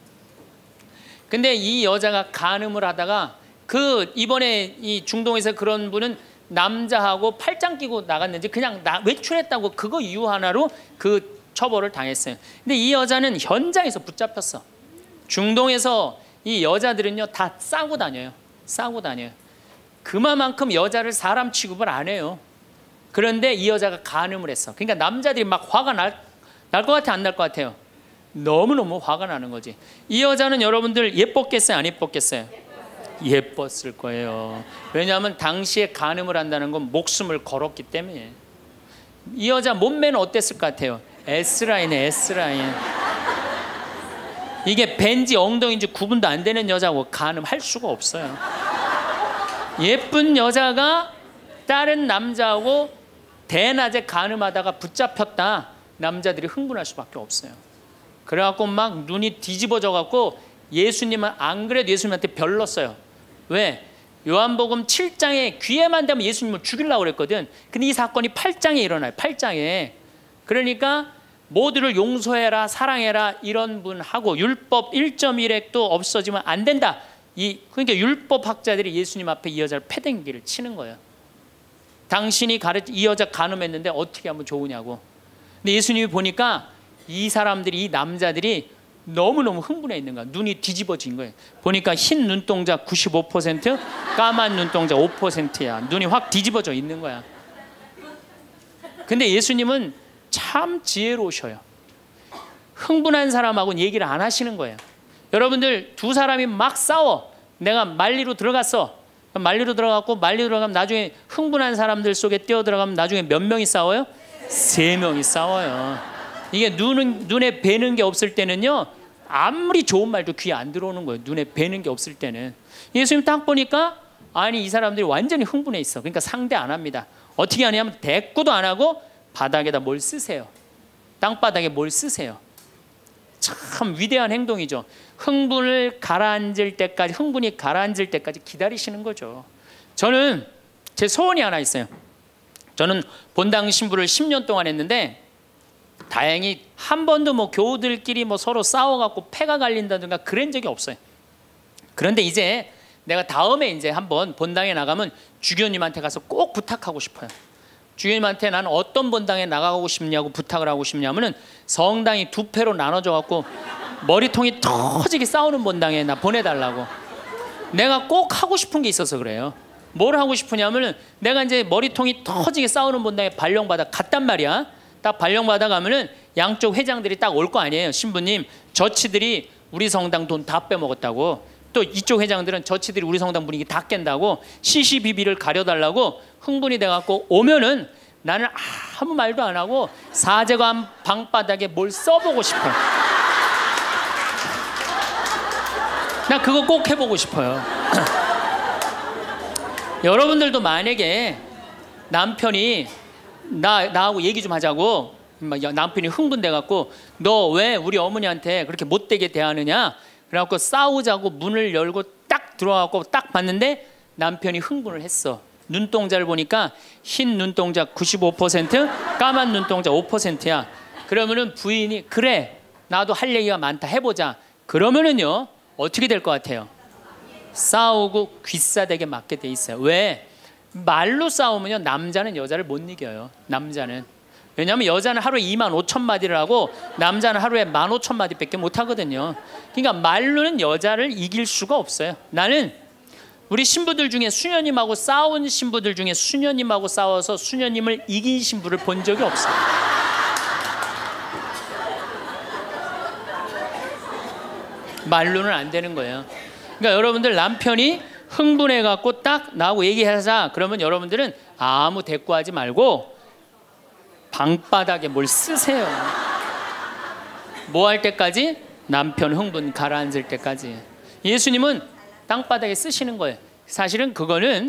근데 이 여자가 간음을 하다가, 그 이번에 이 중동에서 그런 분은 남자하고 팔짱 끼고 나갔는지 그냥 나, 외출했다고 그거 이유 하나로 그 처벌을 당했어요. 근데 이 여자는 현장에서 붙잡혔어. 중동에서 이 여자들은요 다 싸고 다녀요. 싸고 다녀요. 그만큼 여자를 사람 취급을 안 해요. 그런데 이 여자가 간음을 했어. 그러니까 남자들이 막 화가 날, 날 것 같아, 안 날 것 같아요? 너무너무 화가 나는 거지. 이 여자는 여러분들 예뻤겠어요, 안 예뻤겠어요? 예뻤을 거예요. 왜냐하면 당시에 간음을 한다는 건 목숨을 걸었기 때문에. 이 여자 몸매는 어땠을 것 같아요? S라인에 S라인. 이게 벤지 엉덩이인지 구분도 안 되는 여자고 간음할 수가 없어요. 예쁜 여자가 다른 남자하고 대낮에 간음하다가 붙잡혔다. 남자들이 흥분할 수밖에 없어요. 그래갖고 막 눈이 뒤집어져 갖고 예수님은 안 그래도 예수님한테 별렀어요. 왜? 요한복음 칠 장에 귀에만 대면 예수님을 죽이려고 그랬거든. 근데 이 사건이 팔 장에 일어나요. 팔 장에. 그러니까 모두를 용서해라, 사랑해라, 이런 분하고 율법 일 점 일 획도 없어지면 안 된다. 이 그러니까 율법학자들이 예수님 앞에 이 여자를 패댕기를 치는 거예요. 당신이 가르치 이 여자 간음했는데 어떻게 하면 좋으냐고. 근데 예수님이 보니까 이 사람들이 이 남자들이 너무너무 흥분해 있는 거야. 눈이 뒤집어진 거예요. 보니까 흰 눈동자 구십오 퍼센트, 까만 눈동자 오 퍼센트야. 눈이 확 뒤집어져 있는 거야. 근데 예수님은 참 지혜로우셔요. 흥분한 사람하고는 얘기를 안 하시는 거예요. 여러분들 두 사람이 막 싸워. 내가 말리로 들어갔어. 말리로 들어갔고 말리로 들어가면 나중에 흥분한 사람들 속에 뛰어 들어가면 나중에 몇 명이 싸워요? 세 명이 싸워요. 이게 눈은, 눈에 뵈는 게 없을 때는요, 아무리 좋은 말도 귀에 안 들어오는 거예요. 눈에 뵈는 게 없을 때는. 예수님 딱 보니까 아니 이 사람들이 완전히 흥분해 있어. 그러니까 상대 안 합니다. 어떻게 하냐면 대꾸도 안 하고 바닥에다 뭘 쓰세요. 땅바닥에 뭘 쓰세요. 참 위대한 행동이죠. 흥분을 가라앉을 때까지, 흥분이 가라앉을 때까지 기다리시는 거죠. 저는 제 소원이 하나 있어요. 저는 본당 신부를 십 년 동안 했는데 다행히 한 번도 뭐 교우들끼리 뭐 서로 싸워갖고 패가 갈린다든가 그런 적이 없어요. 그런데 이제 내가 다음에 이제 한번 본당에 나가면 주교님한테 가서 꼭 부탁하고 싶어요. 주교님한테 나는 어떤 본당에 나가고 싶냐고 부탁을 하고 싶냐면은 성당이 두 패로 나눠져 갖고 머리통이 터지게 싸우는 본당에 나 보내달라고. 내가 꼭 하고 싶은 게 있어서 그래요. 뭘 하고 싶으냐면은 내가 이제 머리통이 터지게 싸우는 본당에 발령받아 갔단 말이야. 딱 발령받아 가면은 양쪽 회장들이 딱 올 거 아니에요. 신부님, 저치들이 우리 성당 돈 다 빼먹었다고. 또 이쪽 회장들은 저치들이 우리 성당 분위기 다 깬다고 시시비비를 가려달라고 흥분이 돼갖고 오면은 나는 아무 말도 안 하고 사제관 방바닥에 뭘 써보고 싶어요. 나 그거 꼭 해보고 싶어요. 여러분들도 만약에 남편이 나, 나하고 얘기 좀 하자고 남편이 흥분돼갖고 너 왜 우리 어머니한테 그렇게 못되게 대하느냐 그래갖고 싸우자고 문을 열고 딱 들어가고 딱 봤는데 남편이 흥분을 했어. 눈동자를 보니까 흰 눈동자 구십오 퍼센트, 까만 눈동자 오 퍼센트야. 그러면은 부인이 그래 나도 할 얘기가 많다 해보자. 그러면은요 어떻게 될 것 같아요? 싸우고 귀싸대게 맞게 돼 있어요. 왜? 말로 싸우면요 남자는 여자를 못 이겨요. 남자는. 왜냐하면 여자는 하루에 이만 오천 마디를 하고 남자는 하루에 만 오천 마디밖에 못 하거든요. 그러니까 말로는 여자를 이길 수가 없어요. 나는 우리 신부들 중에 수녀님하고 싸운 신부들 중에 수녀님하고 싸워서 수녀님을 이긴 신부를 본 적이 없어요. 말로는 안 되는 거예요. 그러니까 여러분들 남편이 흥분해갖고 딱 나하고 얘기하자 그러면 여러분들은 아무 대꾸하지 말고 방바닥에 뭘 쓰세요. 뭐 할 때까지? 남편 흥분 가라앉을 때까지. 예수님은 땅바닥에 쓰시는 거예요. 사실은 그거는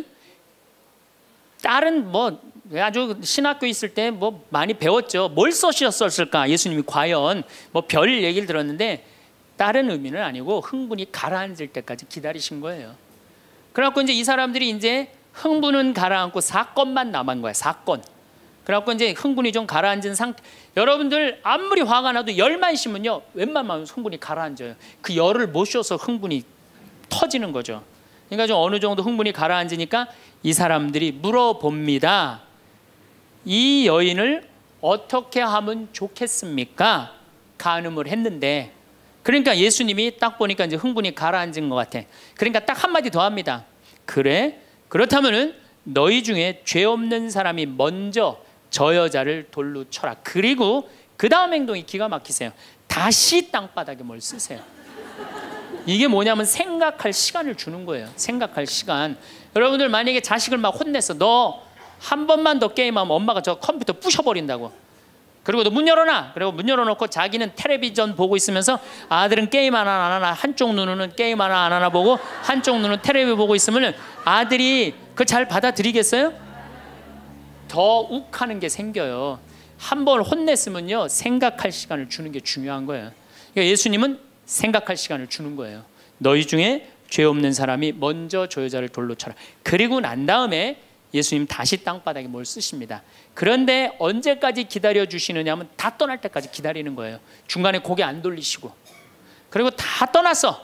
다른 뭐 아주 신학교 있을 때 뭐 많이 배웠죠. 뭘 써셨을까? 예수님이 과연 뭐 별 얘기를 들었는데 다른 의미는 아니고 흥분이 가라앉을 때까지 기다리신 거예요. 그래갖고 이제 이 사람들이 이제 흥분은 가라앉고 사건만 남은 거야. 사건. 그래갖고 이제 흥분이 좀 가라앉은 상태. 여러분들 아무리 화가 나도 열만 심으면요 웬만하면 흥분이 가라앉아요. 그 열을 못 쉬어서 흥분이 터지는 거죠. 그러니까 좀 어느 정도 흥분이 가라앉으니까 이 사람들이 물어봅니다. 이 여인을 어떻게 하면 좋겠습니까? 간음을 했는데. 그러니까 예수님이 딱 보니까 이제 흥분이 가라앉은 것 같아. 그러니까 딱 한마디 더 합니다. 그래? 그렇다면은 너희 중에 죄 없는 사람이 먼저 저 여자를 돌로 쳐라. 그리고 그 다음 행동이 기가 막히세요. 다시 땅바닥에 뭘 쓰세요. 이게 뭐냐면 생각할 시간을 주는 거예요. 생각할 시간. 여러분들 만약에 자식을 막 혼냈어. 너 한 번만 더 게임하면 엄마가 저 컴퓨터 부셔버린다고. 그리고 너 문 열어놔. 그리고 문 열어놓고 자기는 텔레비전 보고 있으면서 아들은 게임 하나 안 하나 한쪽 눈으로는 게임 하나 안 하나 보고 한쪽 눈은 텔레비 보고 있으면 아들이 그걸 잘 받아들이겠어요? 더 욱하는 게 생겨요. 한 번 혼냈으면요 생각할 시간을 주는 게 중요한 거예요. 그러니까 예수님은 생각할 시간을 주는 거예요. 너희 중에 죄 없는 사람이 먼저 저 여자를 돌로 쳐라. 그리고 난 다음에 예수님 다시 땅바닥에 뭘 쓰십니다. 그런데 언제까지 기다려 주시느냐 하면 다 떠날 때까지 기다리는 거예요. 중간에 고개 안 돌리시고. 그리고 다 떠났어.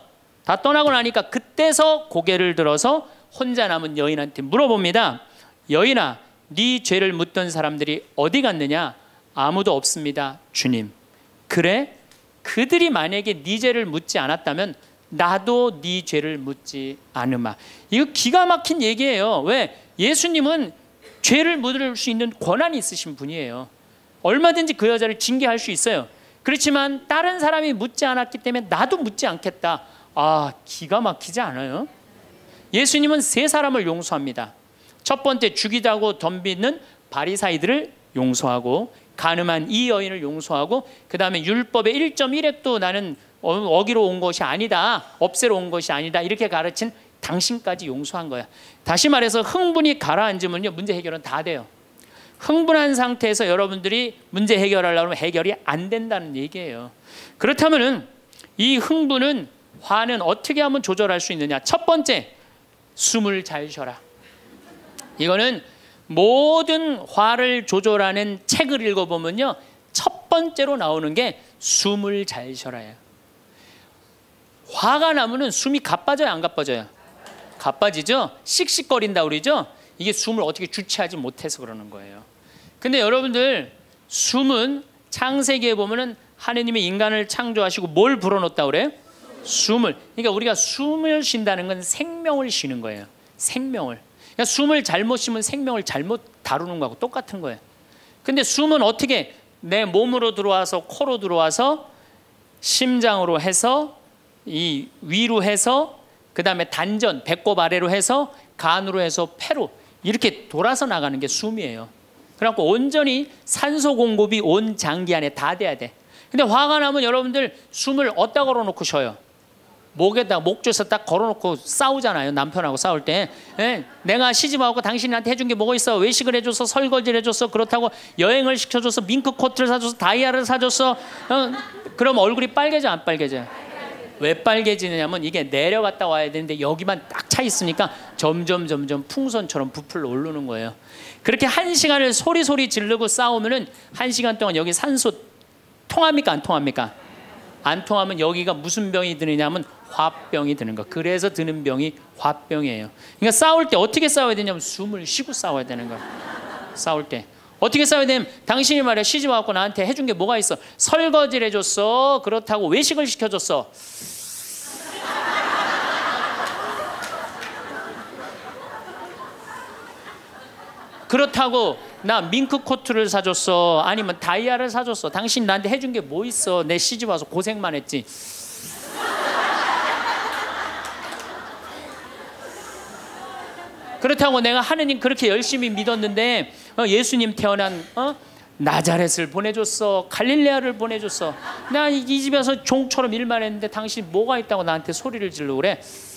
다 떠나고 나니까 그때서 고개를 들어서 혼자 남은 여인한테 물어봅니다. 여인아, 네 죄를 묻던 사람들이 어디 갔느냐? 아무도 없습니다, 주님. 그래? 그들이 만약에 네 죄를 묻지 않았다면 나도 네 죄를 묻지 않으마. 이거 기가 막힌 얘기예요. 왜? 예수님은 죄를 묻을 수 있는 권한이 있으신 분이에요. 얼마든지 그 여자를 징계할 수 있어요. 그렇지만 다른 사람이 묻지 않았기 때문에 나도 묻지 않겠다. 아, 기가 막히지 않아요? 예수님은 세 사람을 용서합니다. 첫 번째, 죽이다고 덤비는 바리사이들을 용서하고, 간음한 이 여인을 용서하고, 그 다음에 율법의 일 점 일 획도 나는 어기로 온 것이 아니다, 없애러 온 것이 아니다, 이렇게 가르친 당신까지 용서한 거야. 다시 말해서 흥분이 가라앉으면요, 문제 해결은 다 돼요. 흥분한 상태에서 여러분들이 문제 해결하려고 하면 해결이 안 된다는 얘기예요. 그렇다면은 이 흥분은, 화는 어떻게 하면 조절할 수 있느냐? 첫 번째, 숨을 잘 쉬어라. 이거는 모든 화를 조절하는 책을 읽어보면요, 첫 번째로 나오는 게 숨을 잘 쉬어라예요. 화가 나면은 숨이 가빠져요, 안 가빠져요? 가빠지죠? 씩씩거린다 그러죠? 이게 숨을 어떻게 주체하지 못해서 그러는 거예요. 근데 여러분들, 숨은 창세기에 보면은 하느님이 인간을 창조하시고 뭘 불어넣었다 그래요? 숨을. 그러니까 우리가 숨을 쉰다는 건 생명을 쉬는 거예요. 생명을. 그러니까 숨을 잘못 쉬면 생명을 잘못 다루는 거하고 똑같은 거예요. 근데 숨은 어떻게 내 몸으로 들어와서 코로 들어와서 심장으로 해서 이 위로 해서 그 다음에 단전, 배꼽 아래로 해서 간으로 해서 폐로 이렇게 돌아서 나가는 게 숨이에요. 그래갖고 온전히 산소 공급이 온 장기 안에 다 돼야 돼. 근데 화가 나면 여러분들 숨을 어디다 걸어놓고 쉬어요? 목에다, 목조에서 딱 걸어놓고 싸우잖아요. 남편하고 싸울 때. 예, 내가 시집와서 당신한테 해준 게 뭐가 있어? 외식을 해줘서, 설거지를 해줬어, 그렇다고 여행을 시켜줘서, 밍크 코트를 사줘서, 다이아를 사줬어. 어, 그럼 얼굴이 빨개져, 안 빨개져요? 왜 빨개지느냐면 이게 내려갔다 와야 되는데 여기만 딱 차 있으니까 점점 점점 풍선처럼 부풀어 오르는 거예요. 그렇게 한 시간을 소리소리 지르고 싸우면은 한 시간 동안 여기 산소 통합니까, 안 통합니까? 안 통하면 여기가 무슨 병이 드느냐면 화병이 드는 거. 그래서 드는 병이 화병이에요. 그러니까 싸울 때 어떻게 싸워야 되냐면 숨을 쉬고 싸워야 되는 거예요. 싸울 때 어떻게 싸워야 되냐면, 당신이 말이야 시집 와갖고 나한테 해준 게 뭐가 있어? 설거지를 해줬어, 그렇다고 외식을 시켜줬어. 그렇다고 나 밍크 코트를 사줬어, 아니면 다이아를 사줬어. 당신 나한테 해준 게 뭐 있어? 내 시집 와서 고생만 했지. 그렇다고 내가 하느님 그렇게 열심히 믿었는데 어, 예수님 태어난 어? 나자렛을 보내줬어, 갈릴레아를 보내줬어. 나 이 집에서 종처럼 일만 했는데 당신 뭐가 있다고 나한테 소리를 지르고 그래?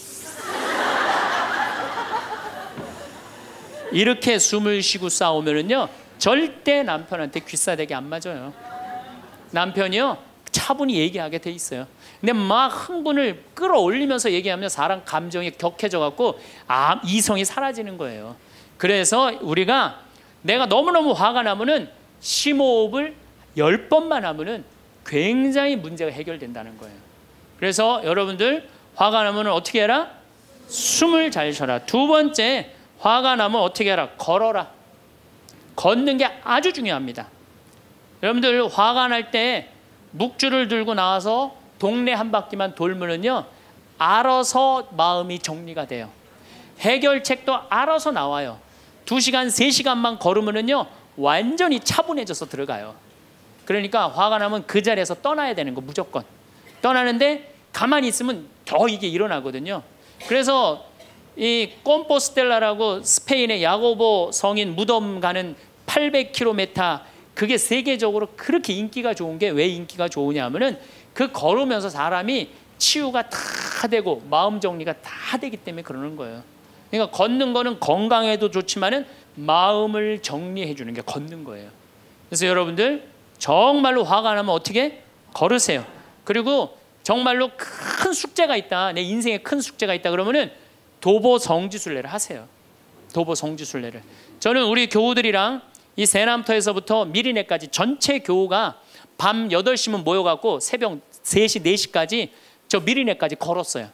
이렇게 숨을 쉬고 싸우면은요, 절대 남편한테 귀싸대기 안 맞아요. 남편이요, 차분히 얘기하게 돼 있어요. 근데 막 흥분을 끌어올리면서 얘기하면 사람 감정이 격해져 갖고 아, 이성이 사라지는 거예요. 그래서 우리가 내가 너무너무 화가 나면은 심호흡을 열 번만 하면은 굉장히 문제가 해결된다는 거예요. 그래서 여러분들 화가 나면은 어떻게 해라? 숨을 잘 쉬어라. 두 번째, 화가 나면 어떻게 해라? 걸어라. 걷는 게 아주 중요합니다. 여러분들 화가 날 때 묵주를 들고 나와서 동네 한 바퀴만 돌면은요, 알아서 마음이 정리가 돼요. 해결책도 알아서 나와요. 두 시간, 세 시간만 걸으면은요, 완전히 차분해져서 들어가요. 그러니까 화가 나면 그 자리에서 떠나야 되는 거, 무조건. 떠나는데 가만히 있으면 더 이게 일어나거든요. 그래서 이 콤포스텔라라고 스페인의 야고보 성인 무덤 가는 팔백 킬로미터, 그게 세계적으로 그렇게 인기가 좋은 게 왜 인기가 좋으냐 하면은 그 걸으면서 사람이 치유가 다 되고 마음 정리가 다 되기 때문에 그러는 거예요. 그러니까 걷는 거는 건강에도 좋지만은 마음을 정리해 주는 게 걷는 거예요. 그래서 여러분들 정말로 화가 나면 어떻게? 걸으세요. 그리고 정말로 큰 숙제가 있다, 내 인생에 큰 숙제가 있다 그러면은 도보 성지순례를 하세요. 도보 성지순례를. 저는 우리 교우들이랑 이 세남터에서부터 미리네까지 전체 교우가 밤 여덟 시면 모여갖고 새벽 세 시, 네 시까지 저 미리네까지 걸었어요.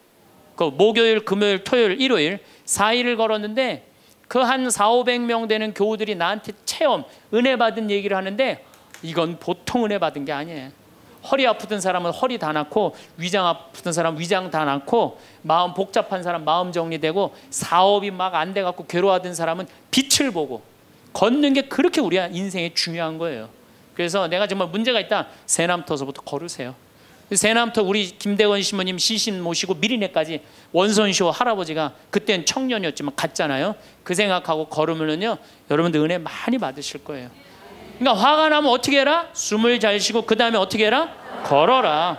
그 목요일, 금요일, 토요일, 일요일 사 일을 걸었는데 그 한 사오백 명 되는 교우들이 나한테 체험, 은혜 받은 얘기를 하는데 이건 보통 은혜 받은 게 아니에요. 허리 아프던 사람은 허리 다 낫고, 위장 아프던 사람 위장 다 낫고, 마음 복잡한 사람 마음 정리되고, 사업이 막 안 돼갖고 괴로워하던 사람은 빛을 보고, 걷는 게 그렇게 우리 인생에 중요한 거예요. 그래서 내가 정말 문제가 있다, 새남터서부터 걸으세요. 새남터 우리 김대건 신부님 시신 모시고 미리네까지 원선시호 할아버지가 그땐 청년이었지만 갔잖아요. 그 생각하고 걸으면요 여러분들 은혜 많이 받으실 거예요. 그러니까 화가 나면 어떻게 해라? 숨을 잘 쉬고 그 다음에 어떻게 해라? 걸어라.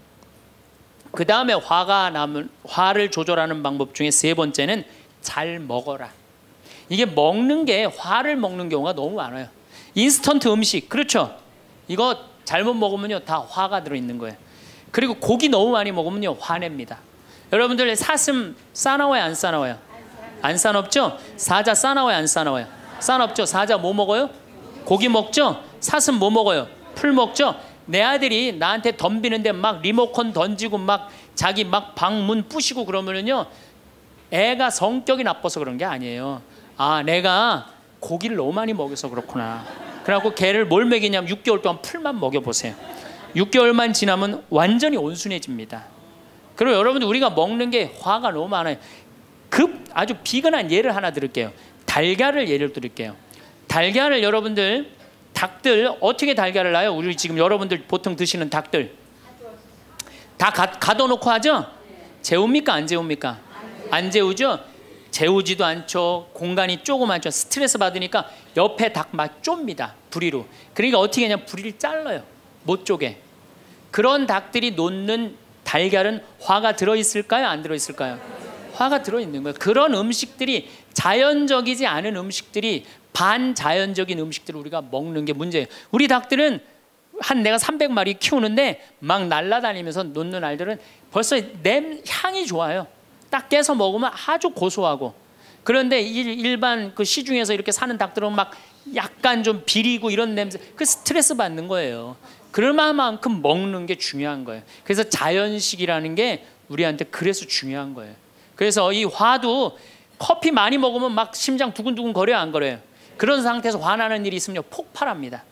그 다음에 화가 나면, 화를 조절하는 방법 중에 세 번째는 잘 먹어라. 이게 먹는 게 화를 먹는 경우가 너무 많아요. 인스턴트 음식, 그렇죠? 이거 잘못 먹으면요 다 화가 들어있는 거예요. 그리고 고기 너무 많이 먹으면요 화냅니다. 여러분들 사슴 싸나워요 안 싸나워요? 안 싸납죠? 사자 싸나워요 안 싸나워요? 싸납죠? 사자 뭐 먹어요? 고기 먹죠? 사슴 뭐 먹어요? 풀 먹죠? 내 아들이 나한테 덤비는데 막 리모컨 던지고 막 자기 막 방문 부시고 그러면은요 애가 성격이 나빠서 그런 게 아니에요. 아, 내가 고기를 너무 많이 먹여서 그렇구나. 그래갖고 걔를 뭘 먹이냐면 육 개월 동안 풀만 먹여보세요. 육 개월만 지나면 완전히 온순해집니다. 그리고 여러분들 우리가 먹는 게 화가 너무 많아요. 급 아주 비근한 예를 하나 드릴게요. 달걀을 예를 드릴게요. 달걀을 여러분들 닭들 어떻게 달걀을 낳아요? 우리 지금 여러분들 보통 드시는 닭들 다 가, 가둬놓고 하죠? 재웁니까 안 재웁니까? 안 재우죠? 재우지도 않죠. 공간이 조그맣죠. 스트레스 받으니까 옆에 닭 막 좁니다. 부리로. 그러니까 어떻게 하냐 부리를 잘라요. 못 쪼개. 그런 닭들이 놓는 달걀은 화가 들어있을까요? 안 들어있을까요? 화가 들어있는 거예요. 그런 음식들이 자연적이지 않은 음식들이 반자연적인 음식들을 우리가 먹는 게 문제예요. 우리 닭들은 한 내가 삼백 마리 키우는데 막 날아다니면서 놓는 알들은 벌써 냄 향이 좋아요. 딱 깨서 먹으면 아주 고소하고. 그런데 일반 그 시중에서 이렇게 사는 닭들은 막 약간 좀 비리고 이런 냄새, 그 스트레스 받는 거예요. 그럴 만큼 먹는 게 중요한 거예요. 그래서 자연식이라는 게 우리한테 그래서 중요한 거예요. 그래서 이 화도 커피 많이 먹으면 막 심장 두근두근 거려요 안 거려요? 그런 상태에서 화나는 일이 있으면 폭발합니다.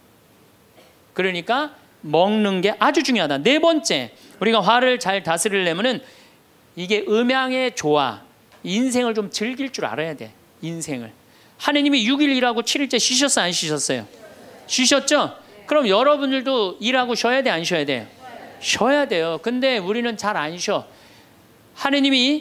그러니까 먹는 게 아주 중요하다. 네 번째, 우리가 화를 잘 다스리려면은 이게 음양의 조화, 인생을 좀 즐길 줄 알아야 돼. 인생을. 하느님이 육 일 일하고 칠 일째 쉬셨어요 안 쉬셨어요? 쉬셨죠? 그럼 여러분들도 일하고 쉬어야 돼 안 쉬어야 돼요? 쉬어야 돼요. 근데 우리는 잘 안 쉬어. 하느님이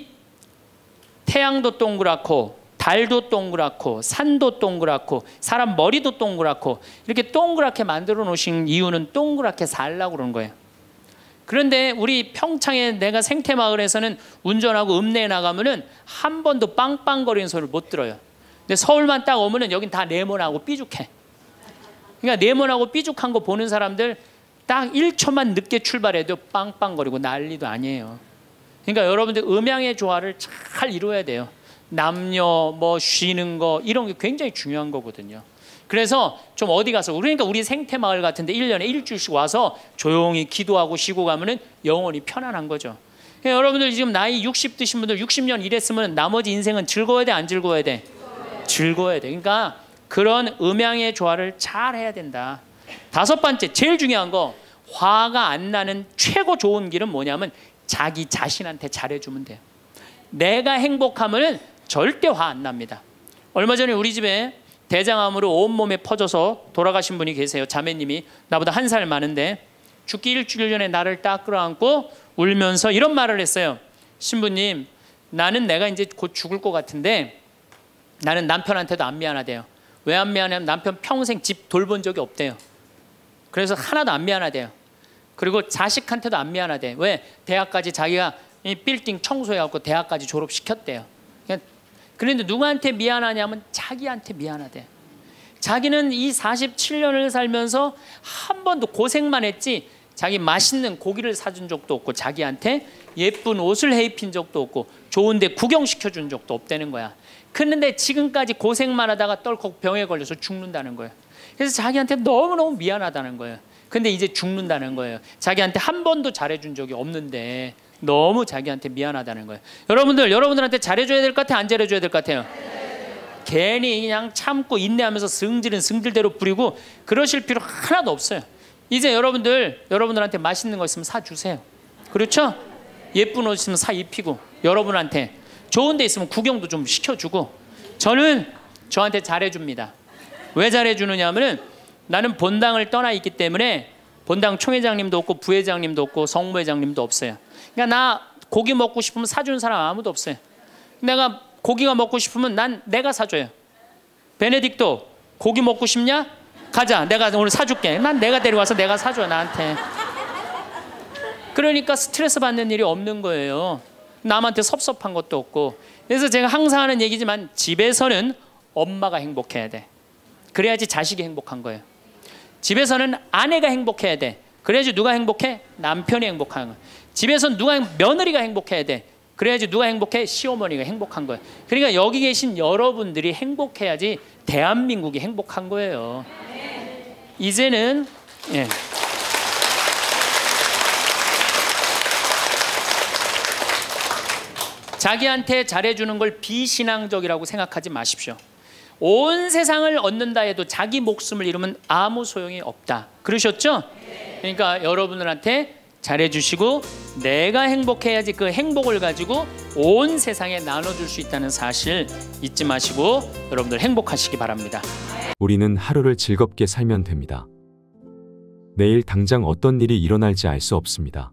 태양도 동그랗고 달도 동그랗고 산도 동그랗고 사람 머리도 동그랗고 이렇게 동그랗게 만들어 놓으신 이유는 동그랗게 살라고 그러는 거예요. 그런데 우리 평창에 내가 생태마을에서는 운전하고 읍내에 나가면은 한 번도 빵빵거리는 소리를 못 들어요. 근데 서울만 딱 오면은 여긴 다 네모나고 삐죽해. 그러니까 네모나고 삐죽한 거 보는 사람들 딱 일 초만 늦게 출발해도 빵빵거리고 난리도 아니에요. 그러니까 여러분들 음양의 조화를 잘 이루어야 돼요. 남녀 뭐 쉬는 거 이런 게 굉장히 중요한 거거든요. 그래서 좀 어디 가서 그러니까 우리 생태마을 같은데 일 년에 일주일씩 와서 조용히 기도하고 쉬고 가면은 영혼이 편안한 거죠. 그러니까 여러분들 지금 나이 육십 드신 분들 육십 년 일했으면 나머지 인생은 즐거워야 돼 안 즐거워야 돼? 즐거워야 돼. 그러니까 그런 음양의 조화를 잘 해야 된다. 다섯 번째 제일 중요한 거 화가 안 나는 최고 좋은 길은 뭐냐면 자기 자신한테 잘해주면 돼요. 내가 행복하면은 절대 화 안 납니다. 얼마 전에 우리 집에 대장암으로 온몸에 퍼져서 돌아가신 분이 계세요. 자매님이 나보다 한 살 많은데 죽기 일주일 전에 나를 딱 끌어안고 울면서 이런 말을 했어요. 신부님, 나는 내가 이제 곧 죽을 것 같은데 나는 남편한테도 안 미안하대요. 왜 안 미안하냐면 남편 평생 집 돌본 적이 없대요. 그래서 하나도 안 미안하대요. 그리고 자식한테도 안 미안하대. 왜? 대학까지 자기가 이 빌딩 청소해갖고 대학까지 졸업시켰대요. 그런데 누구한테 미안하냐면 자기한테 미안하대. 자기는 이 사십칠 년을 살면서 한 번도 고생만 했지 자기 맛있는 고기를 사준 적도 없고 자기한테 예쁜 옷을 해입힌 적도 없고 좋은 데 구경시켜준 적도 없다는 거야. 그런데 지금까지 고생만 하다가 떨컥 병에 걸려서 죽는다는 거예요. 그래서 자기한테 너무너무 미안하다는 거예요. 근데 이제 죽는다는 거예요. 자기한테 한 번도 잘해준 적이 없는데 너무 자기한테 미안하다는 거예요. 여러분들, 여러분들한테 잘해줘야 될 것 같아요? 안 잘해줘야 될 것 같아요? 괜히 그냥 참고 인내하면서 승질은 승질대로 부리고 그러실 필요 하나도 없어요. 이제 여러분들, 여러분들한테 맛있는 거 있으면 사주세요. 그렇죠? 예쁜 옷 있으면 사 입히고, 여러분한테 좋은 데 있으면 구경도 좀 시켜주고. 저는 저한테 잘해줍니다. 왜 잘해주느냐 하면은 나는 본당을 떠나 있기 때문에 본당 총회장님도 없고 부회장님도 없고 성무회장님도 없어요. 그러니까 나 고기 먹고 싶으면 사주는 사람 아무도 없어요. 내가 고기가 먹고 싶으면 난 내가 사줘요. 베네딕토 고기 먹고 싶냐? 가자, 내가 오늘 사줄게. 난 내가 데려와서 내가 사줘, 나한테. 그러니까 스트레스 받는 일이 없는 거예요. 남한테 섭섭한 것도 없고. 그래서 제가 항상 하는 얘기지만 집에서는 엄마가 행복해야 돼. 그래야지 자식이 행복한 거예요. 집에서는 아내가 행복해야 돼. 그래야지 누가 행복해? 남편이 행복한 거예요. 집에서는 누가 며느리가 행복해야 돼. 그래야지 누가 행복해? 시어머니가 행복한 거예요. 그러니까 여기 계신 여러분들이 행복해야지 대한민국이 행복한 거예요. 이제는 예. 자기한테 잘해주는 걸 비신앙적이라고 생각하지 마십시오. 온 세상을 얻는다 해도 자기 목숨을 잃으면 아무 소용이 없다. 그러셨죠? 그러니까 여러분들한테 잘해주시고 내가 행복해야지 그 행복을 가지고 온 세상에 나눠줄 수 있다는 사실 잊지 마시고 여러분들 행복하시기 바랍니다. 우리는 하루를 즐겁게 살면 됩니다. 내일 당장 어떤 일이 일어날지 알 수 없습니다.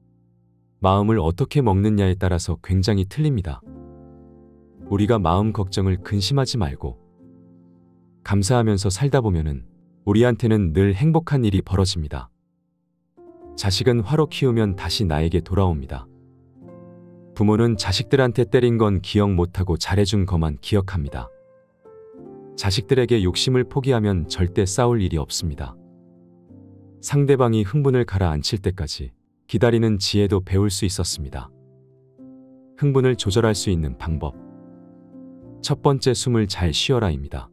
마음을 어떻게 먹느냐에 따라서 굉장히 틀립니다. 우리가 마음 걱정을 근심하지 말고 감사하면서 살다 보면은 우리한테는 늘 행복한 일이 벌어집니다. 자식은 화로 키우면 다시 나에게 돌아옵니다. 부모는 자식들한테 때린 건 기억 못하고 잘해준 것만 기억합니다. 자식들에게 욕심을 포기하면 절대 싸울 일이 없습니다. 상대방이 흥분을 가라앉힐 때까지 기다리는 지혜도 배울 수 있었습니다. 흥분을 조절할 수 있는 방법. 첫 번째, 숨을 잘 쉬어라입니다.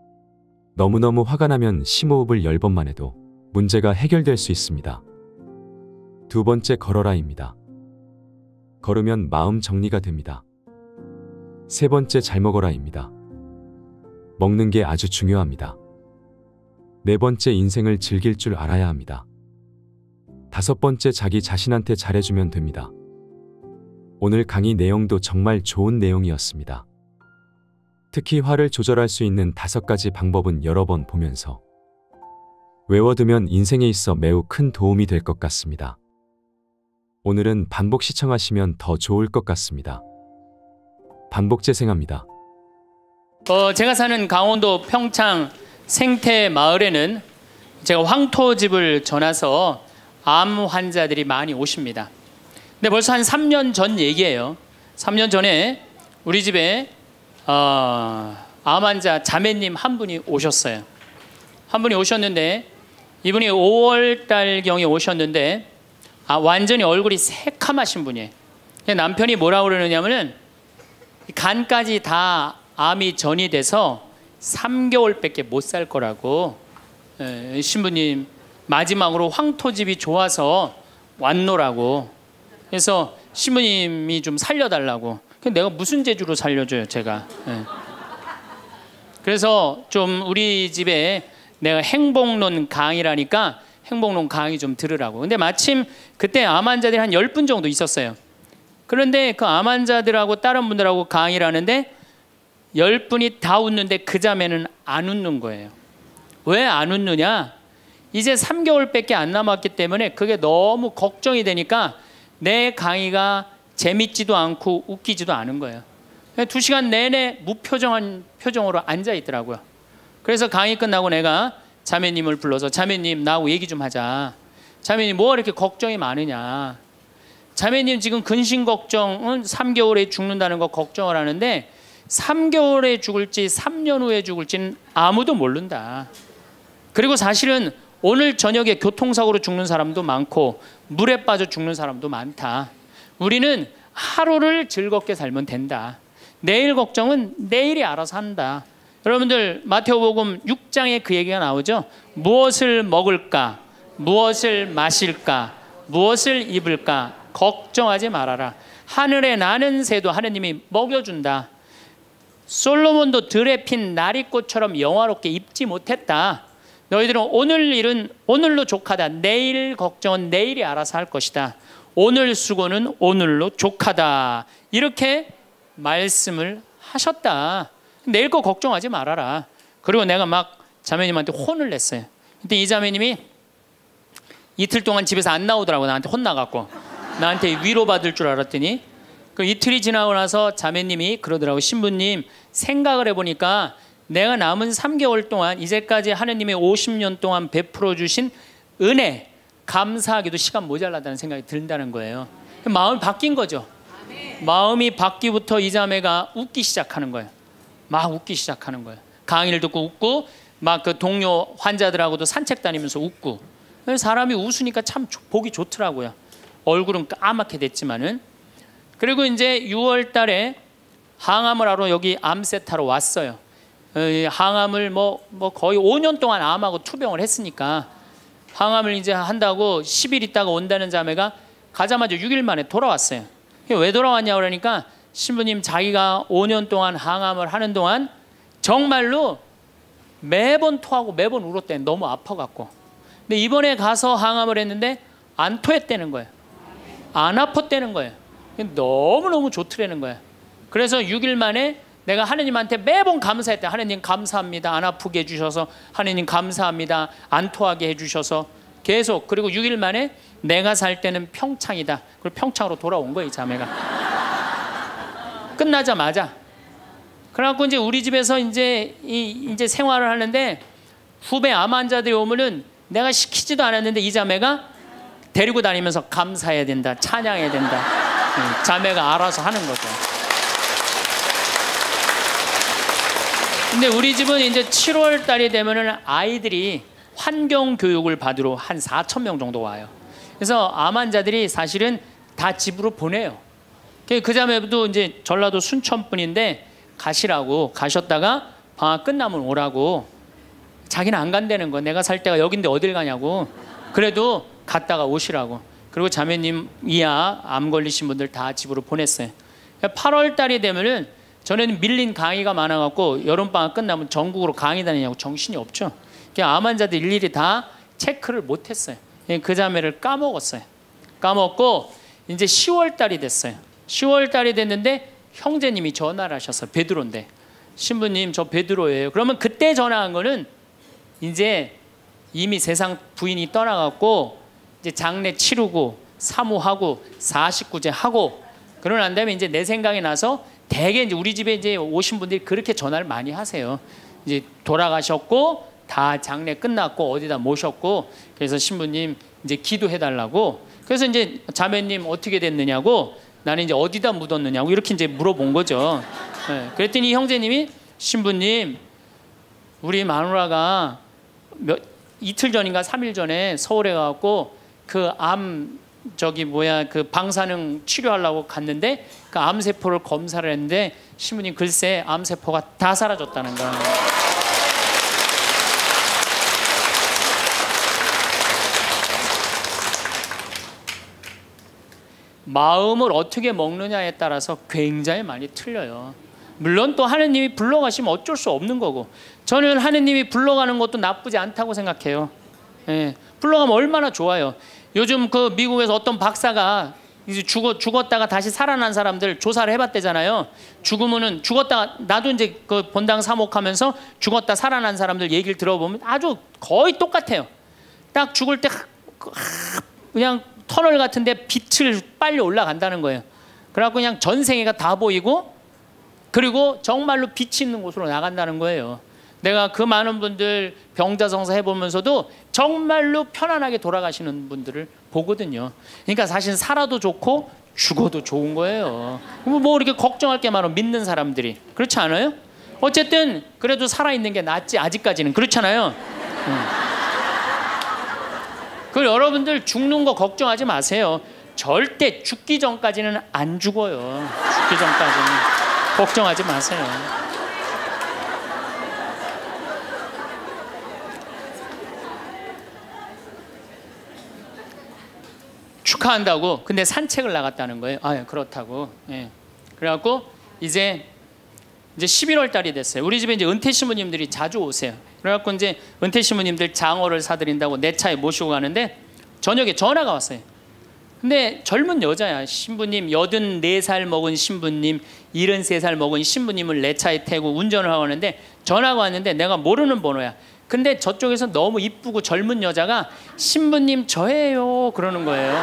너무너무 화가 나면 심호흡을 열 번만 해도 문제가 해결될 수 있습니다. 두 번째, 걸어라입니다. 걸으면 마음 정리가 됩니다. 세 번째, 잘 먹어라입니다. 먹는 게 아주 중요합니다. 네 번째, 인생을 즐길 줄 알아야 합니다. 다섯 번째, 자기 자신한테 잘해주면 됩니다. 오늘 강의 내용도 정말 좋은 내용이었습니다. 특히 화를 조절할 수 있는 다섯 가지 방법은 여러 번 보면서 외워두면 인생에 있어 매우 큰 도움이 될 것 같습니다. 오늘은 반복 시청하시면 더 좋을 것 같습니다. 반복 재생합니다. 어, 제가 사는 강원도 평창 생태 마을에는 제가 황토집을 전해서 암 환자들이 많이 오십니다. 근데 벌써 한 삼 년 전 얘기예요. 삼 년 전에 우리 집에 어, 암 환자 자매님 한 분이 오셨어요. 한 분이 오셨는데 이분이 오월 달경에 오셨는데 아, 완전히 얼굴이 새카마신 분이에요. 남편이 뭐라고 그러느냐면은 간까지 다 암이 전이 돼서 삼 개월밖에 못 살 거라고. 에, 신부님 마지막으로 황토집이 좋아서 왔노라고. 그래서 신부님이 좀 살려달라고. 내가 무슨 재주로 살려줘요, 제가. 예. 그래서 좀 우리 집에 내가 행복론 강의라니까 행복론 강의 좀 들으라고. 근데 마침 그때 암 환자들이 한 열 분 정도 있었어요. 그런데 그 암 환자들하고 다른 분들하고 강의를 하는데 열 분이 다 웃는데 그 자매는 안 웃는 거예요. 왜 안 웃느냐? 이제 삼 개월밖에 안 남았기 때문에 그게 너무 걱정이 되니까 내 강의가 재밌지도 않고 웃기지도 않은 거예요. 두 시간 내내 무표정한 표정으로 앉아 있더라고요. 그래서 강의 끝나고 내가 자매님을 불러서 자매님 나하고 얘기 좀 하자. 자매님 뭐가 이렇게 걱정이 많으냐. 자매님 지금 근심 걱정은 삼 개월에 죽는다는 거 걱정을 하는데 삼 개월에 죽을지 삼 년 후에 죽을지는 아무도 모른다. 그리고 사실은 오늘 저녁에 교통사고로 죽는 사람도 많고 물에 빠져 죽는 사람도 많다. 우리는 하루를 즐겁게 살면 된다. 내일 걱정은 내일이 알아서 한다. 여러분들 마태오복음 육 장에 그 얘기가 나오죠. 무엇을 먹을까? 무엇을 마실까? 무엇을 입을까? 걱정하지 말아라. 하늘에 나는 새도 하느님이 먹여준다. 솔로몬도 들에 핀 나리꽃처럼 영화롭게 입지 못했다. 너희들은 오늘 일은 오늘로 족하다. 내일 걱정은 내일이 알아서 할 것이다. 오늘 수고는 오늘로 족하다. 이렇게 말씀을 하셨다. 내일 거 걱정하지 말아라. 그리고 내가 막 자매님한테 혼을 냈어요. 근데 이 자매님이 이틀 동안 집에서 안 나오더라고. 나한테 혼나갖고 나한테 위로받을 줄 알았더니 그 이틀이 지나고 나서 자매님이 그러더라고. 신부님, 생각을 해보니까 내가 남은 삼 개월 동안 이제까지 하느님의 오십 년 동안 베풀어 주신 은혜 감사하기도 시간 모자라다는 생각이 든다는 거예요. 마음이 바뀐 거죠. 마음이 바뀌부터 이 자매가 웃기 시작하는 거예요. 막 웃기 시작하는 거예요. 강의를 듣고 웃고 막 그 동료 환자들하고도 산책 다니면서 웃고. 사람이 웃으니까 참 보기 좋더라고요. 얼굴은 까맣게 됐지만은. 그리고 이제 유월 달에 항암을 하러 여기 암세타로 왔어요. 항암을 뭐, 뭐 거의 오 년 동안 암하고 투병을 했으니까 항암을 이제 한다고 십 일 있다가 온다는 자매가 가자마자 육 일 만에 돌아왔어요. 왜 돌아왔냐 그러니까 신부님, 자기가 오 년 동안 항암을 하는 동안 정말로 매번 토하고 매번 울었대. 너무 아파갖고. 근데 이번에 가서 항암을 했는데 안 토했다는 거예요. 안 아팠다는 거예요. 너무너무 좋더라는 거예요. 그래서 육 일 만에 내가 하느님한테 매번 감사했대. 하느님 감사합니다. 안 아프게 해주셔서. 하느님 감사합니다. 안 토하게 해주셔서. 계속. 그리고 육 일 만에 내가 살 때는 평창이다. 그리고 평창으로 돌아온 거예요, 이 자매가. 끝나자마자. 그래갖고 이제 우리 집에서 이제 이 이제 생활을 하는데 후배 암 환자들이 오면은 내가 시키지도 않았는데 이 자매가 데리고 다니면서 감사해야 된다, 찬양해야 된다. 자매가 알아서 하는 거죠. 근데 우리 집은 이제 칠월 달이 되면은 아이들이 환경 교육을 받으러 한 사천 명 정도 와요. 그래서 암 환자들이 사실은 다 집으로 보내요. 그 자매도 이제 전라도 순천 분인데 가시라고 가셨다가 방학 끝나면 오라고. 자기는 안 간다는 거. 내가 살 때가 여긴데 어딜 가냐고. 그래도 갔다가 오시라고. 그리고 자매님 이하 암 걸리신 분들 다 집으로 보냈어요. 팔월 달이 되면은 전에는 밀린 강의가 많아갖고 여름방학 끝나면 전국으로 강의 다니냐고 정신이 없죠. 암 환자들 일일이 다 체크를 못했어요. 그 자매를 까먹었어요. 까먹고 이제 시월 달이 됐어요. 시월 달이 됐는데 형제님이 전화를 하셨어요. 베드로인데. 신부님, 저 베드로예요. 그러면 그때 전화한 거는 이제 이미 세상 부인이 떠나갖고 이제 장례 치르고 사모하고 사십구 제 하고 그러고 난 다음에 이제 내 생각이 나서 대개 이제 우리 집에 이제 오신 분들이 그렇게 전화를 많이 하세요. 이제 돌아가셨고 다 장례 끝났고 어디다 모셨고 그래서 신부님 이제 기도해 달라고. 그래서 이제 자매님 어떻게 됐느냐고 나는 이제 어디다 묻었느냐고 이렇게 이제 물어본 거죠. 네. 그랬더니 형제님이 신부님, 우리 마누라가 몇 이틀 전인가 삼 일 전에 서울에 가갖고 그 암 저기 뭐야 그 방사능 치료하려고 갔는데 그 암세포를 검사를 했는데 신부님 글쎄 암세포가 다 사라졌다는 거야. 마음을 어떻게 먹느냐에 따라서 굉장히 많이 틀려요. 물론 또 하느님이 불러가시면 어쩔 수 없는 거고 저는 하느님이 불러가는 것도 나쁘지 않다고 생각해요. 예, 불러가면 얼마나 좋아요. 요즘 그 미국에서 어떤 박사가 이제 죽어, 죽었다가 다시 살아난 사람들 조사를 해봤대잖아요. 죽으면은 죽었다가 나도 이제 그 본당 사목하면서 죽었다 살아난 사람들 얘기를 들어보면 아주 거의 똑같아요. 딱 죽을 때 그냥 터널 같은데 빛을 빨리 올라간다는 거예요. 그래갖고 그냥 전생애가 다 보이고 그리고 정말로 빛이 있는 곳으로 나간다는 거예요. 내가 그 많은 분들 병자성사 해보면서도 정말로 편안하게 돌아가시는 분들을 보거든요. 그러니까 사실 살아도 좋고 죽어도 좋은 거예요. 뭐 이렇게 걱정할 게 많아 믿는 사람들이. 그렇지 않아요? 어쨌든 그래도 살아있는 게 낫지 아직까지는. 그렇잖아요. 응. 그 여러분들 죽는 거 걱정하지 마세요. 절대 죽기 전까지는 안 죽어요. 죽기 전까지는 걱정하지 마세요. 축하한다고. 근데 산책을 나갔다는 거예요. 아, 그렇다고. 예. 그래갖고 이제 이제 십일월 달이 됐어요. 우리 집에 이제 은퇴 신부님들이 자주 오세요. 그래갖고 이제 은퇴 신부님들 장어를 사드린다고 내 차에 모시고 가는데 저녁에 전화가 왔어요. 근데 젊은 여자야. 신부님, 여든네 살 먹은 신부님, 일흔세 살 먹은 신부님을 내 차에 태우고 운전을 하고 왔는데 전화가 왔는데 내가 모르는 번호야. 근데 저쪽에서 너무 이쁘고 젊은 여자가 신부님 저예요 그러는 거예요.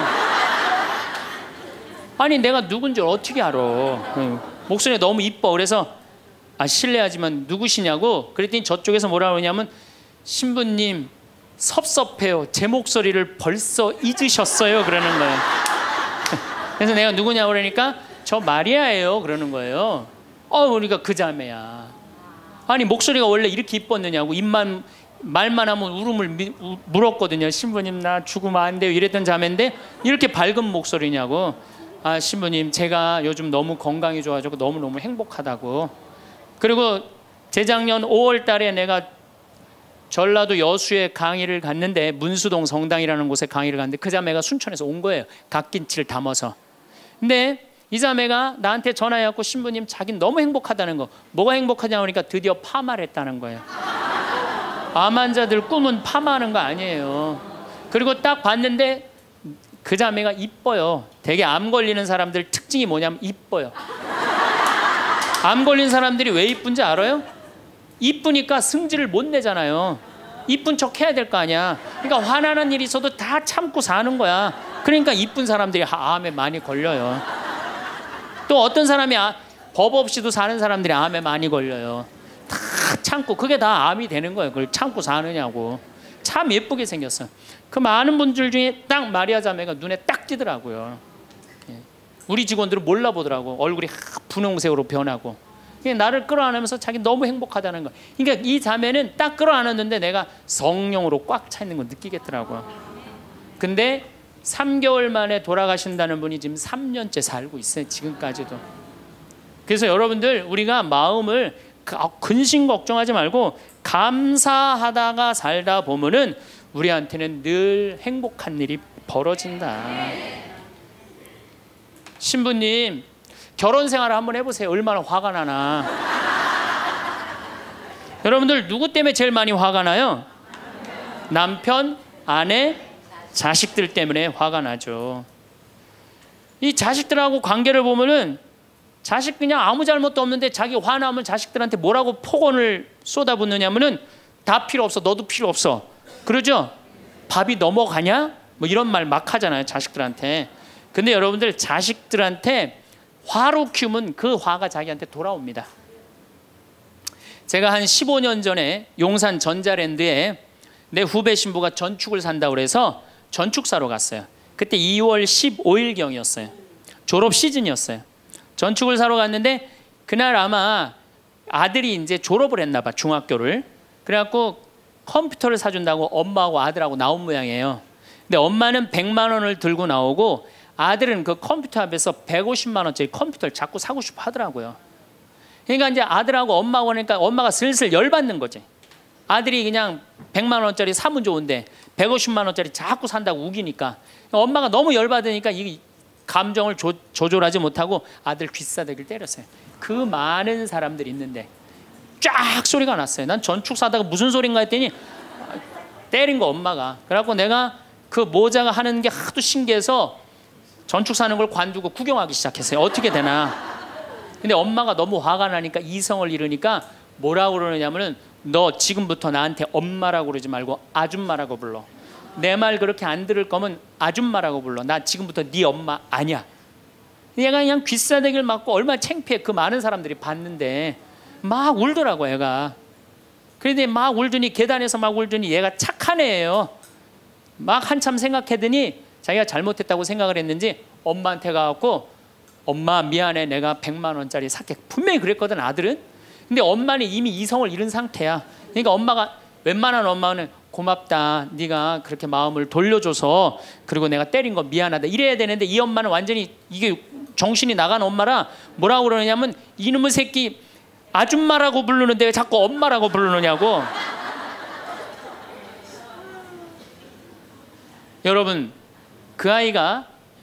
아니 내가 누군지 어떻게 알아. 목소리가 너무 이뻐. 그래서 아 실례하지만 누구시냐고 그랬더니 저쪽에서 뭐라 그러냐면 신부님 섭섭해요. 제 목소리를 벌써 잊으셨어요 그러는 거예요. 그래서 내가 누구냐고 그러니까 저 마리아예요 그러는 거예요. 어 그러니까 그 자매야. 아니 목소리가 원래 이렇게 이뻤느냐고. 입만 말만 하면 울음을 미, 우, 물었거든요. 신부님 나 죽으면 안 돼요 이랬던 자매인데 이렇게 밝은 목소리냐고. 아 신부님 제가 요즘 너무 건강이 좋아지고 너무너무 행복하다고. 그리고 재작년 오월 달에 내가 전라도 여수에 강의를 갔는데 문수동 성당이라는 곳에 강의를 갔는데 그 자매가 순천에서 온 거예요. 갓김치를 담아서. 근데 이 자매가 나한테 전화해갖고 신부님 자기는 너무 행복하다는 거. 뭐가 행복하냐고 하니까 드디어 파마를 했다는 거예요. 암 환자들 꿈은 파마하는 거 아니에요. 그리고 딱 봤는데 그 자매가 이뻐요. 되게 암 걸리는 사람들 특징이 뭐냐면 이뻐요. 암 걸린 사람들이 왜 이쁜지 알아요? 이쁘니까 승질을 못 내잖아요. 이쁜 척 해야 될 거 아니야. 그러니까 화나는 일이 있어도 다 참고 사는 거야. 그러니까 이쁜 사람들이 암에 많이 걸려요. 또 어떤 사람이 아, 법 없이도 사는 사람들이 암에 많이 걸려요. 다 참고. 그게 다 암이 되는 거예요. 그걸 참고 사느냐고. 참 예쁘게 생겼어. 그 많은 분들 중에 딱 마리아 자매가 눈에 딱 띄더라고요. 우리 직원들은 몰라보더라고. 얼굴이 분홍색으로 변하고. 나를 끌어안으면서 자기 너무 행복하다는 거. 그러니까 이 자매는 딱 끌어안았는데 내가 성령으로 꽉 차 있는 거 느끼겠더라고요. 근데 삼 개월 만에 돌아가신다는 분이 지금 삼 년째 살고 있어요. 지금까지도. 그래서 여러분들 우리가 마음을 근심 걱정하지 말고 감사하다가 살다 보면은 우리한테는 늘 행복한 일이 벌어진다. 신부님 결혼 생활을 한번 해보세요. 얼마나 화가 나나. 여러분들 누구 때문에 제일 많이 화가 나요? 남편, 아내, 자식들 때문에 화가 나죠. 이 자식들하고 관계를 보면은 자식 그냥 아무 잘못도 없는데 자기 화나면 자식들한테 뭐라고 폭언을 쏟아붓느냐면은 다 필요 없어. 너도 필요 없어. 그러죠? 밥이 넘어가냐? 뭐 이런 말 막 하잖아요. 자식들한테. 근데 여러분들 자식들한테 화로 키우면 그 화가 자기한테 돌아옵니다. 제가 한 십오 년 전에 용산 전자랜드에 내 후배 신부가 전축을 산다고 그래서 전축 사러 갔어요. 그때 이월 십오일경이었어요. 졸업 시즌이었어요. 전축을 사러 갔는데 그날 아마 아들이 이제 졸업을 했나 봐. 중학교를. 그래갖고 컴퓨터를 사준다고 엄마하고 아들하고 나온 모양이에요. 근데 엄마는 백만 원을 들고 나오고 아들은 그 컴퓨터 앞에서 백오십만 원짜리 컴퓨터를 자꾸 사고 싶어 하더라고요. 그러니까 이제 아들하고 엄마하고 하니까 엄마가 슬슬 열받는 거지. 아들이 그냥 백만 원짜리 사면 좋은데 백오십만 원짜리 자꾸 산다고 우기니까 엄마가 너무 열받으니까 이 감정을 조, 조절하지 못하고 아들 귀싸대기를 때렸어요. 그 많은 사람들이 있는데 쫙 소리가 났어요. 난 전축 사다가 무슨 소린가 했더니 때린 거 엄마가. 그래갖고 내가 그 모자가 하는 게 하도 신기해서 전축 사는 걸 관두고 구경하기 시작했어요. 어떻게 되나. 근데 엄마가 너무 화가 나니까 이성을 잃으니까 뭐라고 그러느냐면은 너 지금부터 나한테 엄마라고 그러지 말고 아줌마라고 불러. 내 말 그렇게 안 들을 거면 아줌마라고 불러. 나 지금부터 네 엄마 아니야. 얘가 그냥 귀싸대기를 맞고 얼마나 창피해. 그 많은 사람들이 봤는데 막 울더라고 얘가. 그런데 막 울더니 계단에서 막 울더니 얘가 착한 애예요. 막 한참 생각하더니 자기가 잘못했다고 생각을 했는지 엄마한테 가갖고 엄마 미안해 내가 백만 원짜리 살게. 분명히 그랬거든 아들은. 근데 엄마는 이미 이성을 잃은 상태야. 그러니까 엄마가 웬만한 엄마는 고맙다 네가 그렇게 마음을 돌려줘서 그리고 내가 때린 거 미안하다 이래야 되는데 이 엄마는 완전히 이게 정신이 나간 엄마라 뭐라고 그러냐면 이놈의 새끼 아줌마라고 부르는데 왜 자꾸 엄마라고 부르느냐고. 여러분 그 아이가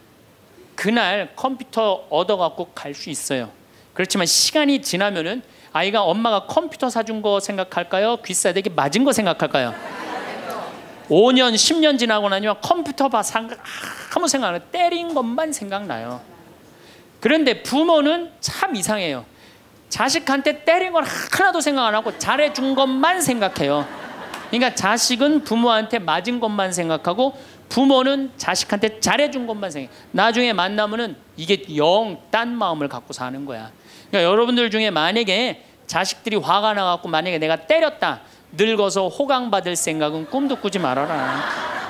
그날 컴퓨터 얻어갖고 갈 수 있어요. 그렇지만 시간이 지나면은 아이가 엄마가 컴퓨터 사준 거 생각할까요? 귀싸대기 맞은 거 생각할까요? 오 년, 십 년 지나고 나면 컴퓨터 봐 생각, 아무 생각 안 해요. 때린 것만 생각나요. 그런데 부모는 참 이상해요. 자식한테 때린 건 하나도 생각 안 하고 잘해준 것만 생각해요. 그러니까 자식은 부모한테 맞은 것만 생각하고 부모는 자식한테 잘해준 것만 생각해요. 나중에 만나면은 이게 영 딴 마음을 갖고 사는 거야. 그러니까 여러분들 중에 만약에 자식들이 화가 나갖고 만약에 내가 때렸다, 늙어서 호강받을 생각은 꿈도 꾸지 말아라.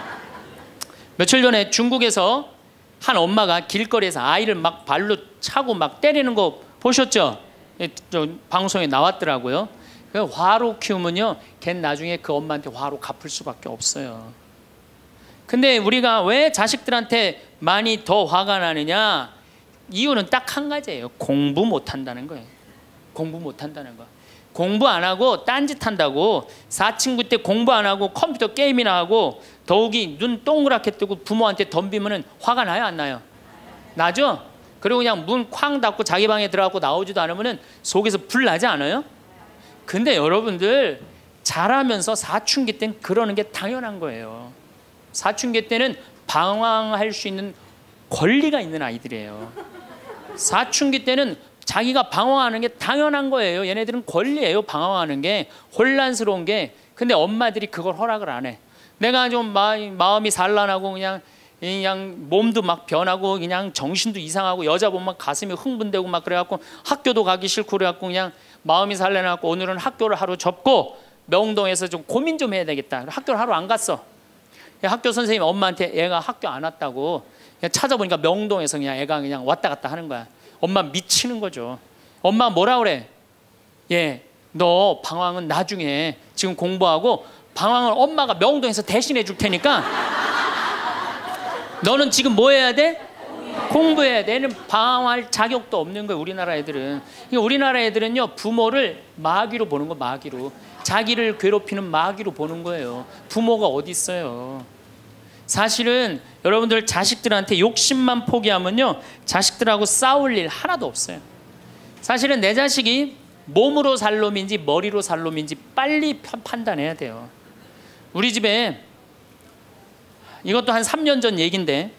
며칠 전에 중국에서 한 엄마가 길거리에서 아이를 막 발로 차고 막 때리는 거 보셨죠? 방송에 나왔더라고요. 화로 키우면요, 걔 나중에 그 엄마한테 화로 갚을 수밖에 없어요. 근데 우리가 왜 자식들한테 많이 더 화가 나느냐? 이유는 딱 한 가지예요. 공부 못한다는 거예요. 공부 못한다는 거. 공부 안 하고 딴짓 한다고. 사친구 때 공부 안 하고 컴퓨터 게임이나 하고 더욱이 눈 동그랗게 뜨고 부모한테 덤비면 화가 나요, 안 나요? 나죠? 그리고 그냥 문 쾅 닫고 자기 방에 들어가고 나오지도 않으면 속에서 불 나지 않아요? 근데 여러분들 자라면서 사춘기 때는 그러는 게 당연한 거예요. 사춘기 때는 방황할 수 있는 권리가 있는 아이들이에요. 사춘기 때는 자기가 방황하는 게 당연한 거예요. 얘네들은 권리예요. 방황하는 게, 혼란스러운 게. 근데 엄마들이 그걸 허락을 안 해. 내가 좀 마, 마음이 산란하고 그냥 그냥 몸도 막 변하고 그냥 정신도 이상하고 여자 보면 가슴이 흥분되고 막 그래갖고 학교도 가기 싫고 그래갖고 그냥 마음이 산란해갖고 오늘은 학교를 하루 접고 명동에서 좀 고민 좀 해야 되겠다. 학교를 하루 안 갔어. 학교 선생님이 엄마한테 애가 학교 안 왔다고 그냥 찾아보니까 명동에서 그냥 애가 그냥 왔다 갔다 하는 거야. 엄마 미치는 거죠. 엄마 뭐라 그래? 예, 너 방황은 나중에 지금 공부하고 방황을 엄마가 명동에서 대신해 줄 테니까 너는 지금 뭐 해야 돼? 공부해야 돼. 얘는 방황할 자격도 없는 거예요. 우리나라 애들은. 그러니까 우리나라 애들은요, 부모를 마귀로 보는 거, 마귀로. 자기를 괴롭히는 마귀로 보는 거예요. 부모가 어디 있어요. 사실은 여러분들 자식들한테 욕심만 포기하면요, 자식들하고 싸울 일 하나도 없어요. 사실은 내 자식이 몸으로 살 놈인지 머리로 살 놈인지 빨리 판단해야 돼요. 우리 집에 이것도 한 삼 년 전 얘기인데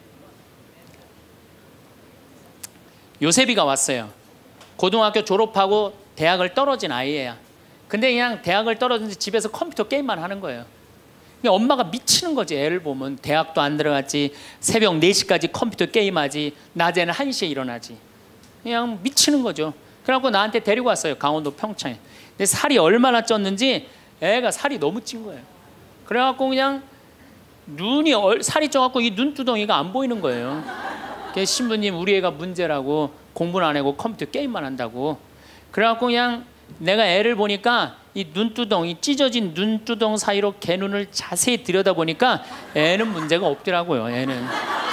요셉이가 왔어요. 고등학교 졸업하고 대학을 떨어진 아이예요. 근데 그냥 대학을 떨어진지 집에서 컴퓨터 게임만 하는 거예요. 엄마가 미치는 거지. 애를 보면 대학도 안 들어갔지, 새벽 네 시까지 컴퓨터 게임하지, 낮에는 한 시에 일어나지. 그냥 미치는 거죠. 그래갖고 나한테 데리고 왔어요. 강원도 평창에. 근데 살이 얼마나 쪘는지 애가 살이 너무 찐 거예요. 그래갖고 그냥 눈이 얼, 살이 쪄갖고 이 눈두덩이가 안 보이는 거예요. 신부님, 우리 애가 문제라고, 공부는 안 하고 컴퓨터 게임만 한다고. 그래갖고 그냥 내가 애를 보니까 이 눈두덩이, 찢어진 눈두덩 사이로 걔 눈을 자세히 들여다보니까 애는 문제가 없더라고요. 애는.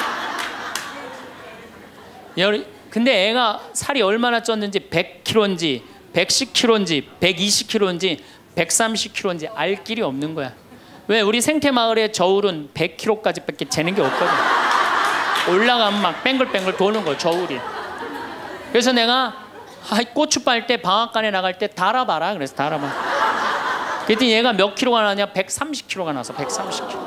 근데 애가 살이 얼마나 쪘는지 백 킬로그램인지 백십 킬로그램인지 백이십 킬로그램인지 백삼십 킬로그램인지 알 길이 없는 거야. 왜? 우리 생태마을의 저울은 백 킬로그램까지 밖에 재는 게 없거든. 올라가면 막 뱅글뱅글 도는 거, 저울이. 그래서 내가 아, 고추 빨 때 방앗간에 나갈 때 달아봐라. 그래서 달아봐. 그랬더니 얘가 몇 킬로가 나냐? 백삼십 킬로가 나서 백삼십 킬로.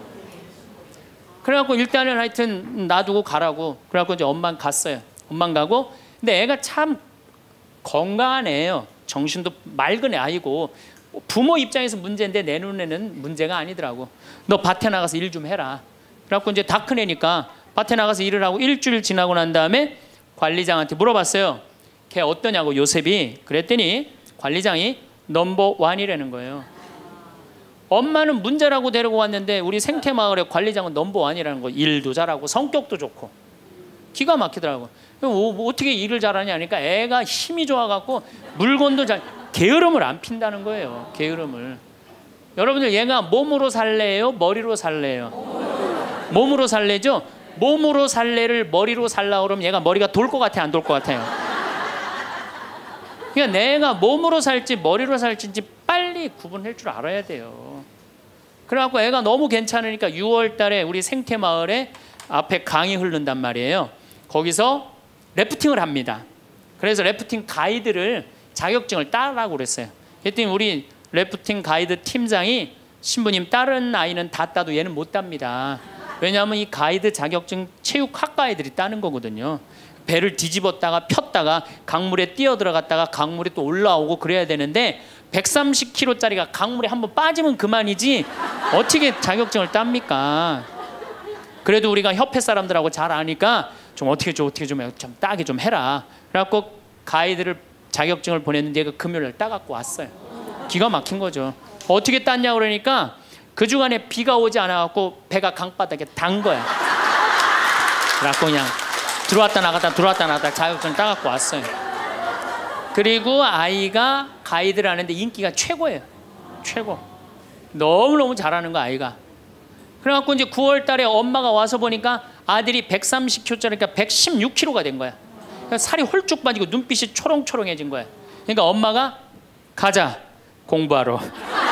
그래갖고 일단은 하여튼 놔두고 가라고. 그래갖고 이제 엄마는 갔어요. 엄마는 가고. 근데 애가 참 건강한 애예요. 정신도 맑은 애 아이고. 부모 입장에서 문제인데 내 눈에는 문제가 아니더라고. 너 밭에 나가서 일 좀 해라. 그래갖고 이제 다 큰 애니까 밭에 나가서 일을 하고 일주일 지나고 난 다음에 관리장한테 물어봤어요. 걔 어떠냐고, 요셉이. 그랬더니 관리장이 넘버 원이라는 거예요. 엄마는 문제라고 데리고 왔는데 우리 생태마을의 관리장은 넘버 원이라는 거. 일도 잘하고 성격도 좋고 기가 막히더라고. 뭐 어떻게 일을 잘하냐 하니까 애가 힘이 좋아갖고 물건도 잘, 게으름을 안 핀다는 거예요. 게으름을. 여러분들 얘가 몸으로 살래요? 머리로 살래요? 몸으로 살래죠? 몸으로 살래를 머리로 살라 그러면 얘가 머리가 돌 것 같아, 안 돌 것 같아요? 그러니까 내가 몸으로 살지 머리로 살지 빨리 구분할 줄 알아야 돼요. 그래갖고 애가 너무 괜찮으니까 유월 달에 우리 생태마을에 앞에 강이 흐른단 말이에요. 거기서 래프팅을 합니다. 그래서 래프팅 가이드를 자격증을 따라고 그랬어요. 그랬더니 우리 래프팅 가이드 팀장이 신부님 다른 아이는 다 따도 얘는 못 땁니다. 왜냐하면 이 가이드 자격증 체육학과애들이 따는 거거든요. 배를 뒤집었다가 폈다가 강물에 뛰어 들어갔다가 강물에 또 올라오고 그래야 되는데 백삼십 킬로그램짜리가 강물에 한번 빠지면 그만이지 어떻게 자격증을 땁니까? 그래도 우리가 협회 사람들하고 잘 아니까 좀 어떻게 좀 어떻게 좀, 좀 따게 좀 해라. 그래갖고 가이드를 자격증을 보냈는데 얘가 금요일날 따갖고 왔어요. 기가 막힌 거죠. 어떻게 땄냐 그러니까 그 주간에 비가 오지 않아갖고 배가 강바닥에 단 거야. 그래갖고 그냥 들어왔다 나갔다 들어왔다 나갔다 자격증 따갖고 왔어요. 그리고 아이가 가이드를 하는데 인기가 최고예요. 최고. 너무너무 잘하는 거 아이가. 그래갖고 이제 구월 달에 엄마가 와서 보니까 아들이 백삼십 킬로그램짜리니까 백십육 킬로그램가 된 거야. 그러니까 살이 홀쭉 빠지고 눈빛이 초롱초롱해진 거야. 그러니까 엄마가 가자 공부하러.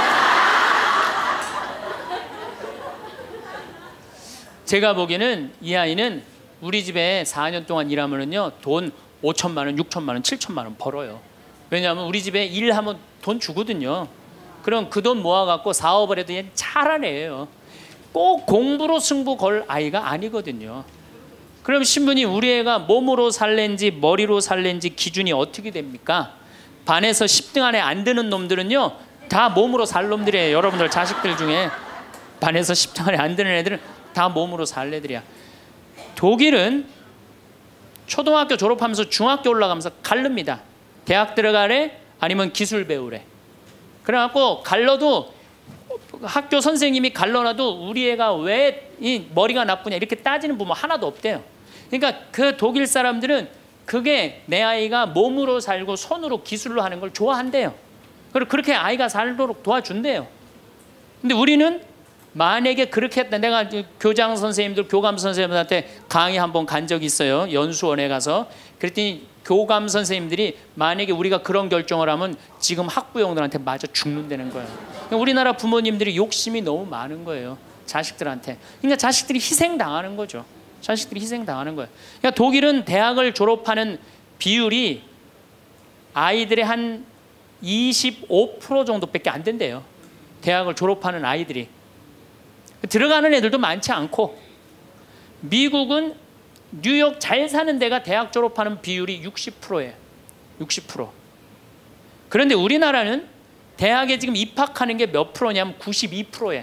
제가 보기에는 이 아이는 우리 집에 사 년 동안 일하면은요 돈 오천만 원, 육천만 원, 칠천만 원 벌어요. 왜냐하면 우리 집에 일하면 돈 주거든요. 그럼 그 돈 모아갖고 사업을 해도 얘는 잘하네요. 꼭 공부로 승부 걸 아이가 아니거든요. 그럼 신부님 우리 애가 몸으로 살랜지 머리로 살랜지 기준이 어떻게 됩니까? 반에서 십 등 안에 안 드는 놈들은요 다 몸으로 살 놈들이에요. 여러분들 자식들 중에 반에서 십 등 안에 안 드는 애들은 다 몸으로 살 애들이야. 독일은 초등학교 졸업하면서 중학교 올라가면서 갈릅니다. 대학 들어가래 아니면 기술 배우래. 그래갖고 갈러도 학교 선생님이 갈러놔도 우리 애가 왜 이 머리가 나쁘냐 이렇게 따지는 부모 하나도 없대요. 그러니까 그 독일 사람들은 그게 내 아이가 몸으로 살고 손으로 기술로 하는 걸 좋아한대요. 그리고 그렇게 아이가 살도록 도와준대요. 근데 우리는 만약에 그렇게 했다. 내가 교장 선생님들, 교감 선생님들한테 강의 한번 간 적이 있어요. 연수원에 가서. 그랬더니 교감 선생님들이 만약에 우리가 그런 결정을 하면 지금 학부형들한테 맞아 죽는다는 거예요. 우리나라 부모님들이 욕심이 너무 많은 거예요. 자식들한테. 그러니까 자식들이 희생당하는 거죠. 자식들이 희생당하는 거예요. 그러니까 독일은 대학을 졸업하는 비율이 아이들의 한 이십오 퍼센트 정도밖에 안 된대요. 대학을 졸업하는 아이들이. 들어가는 애들도 많지 않고 미국은 뉴욕 잘 사는 데가 대학 졸업하는 비율이 육십 퍼센트예요. 육십 퍼센트. 그런데 우리나라는 대학에 지금 입학하는 게 몇 프로냐면 구십이 퍼센트예요.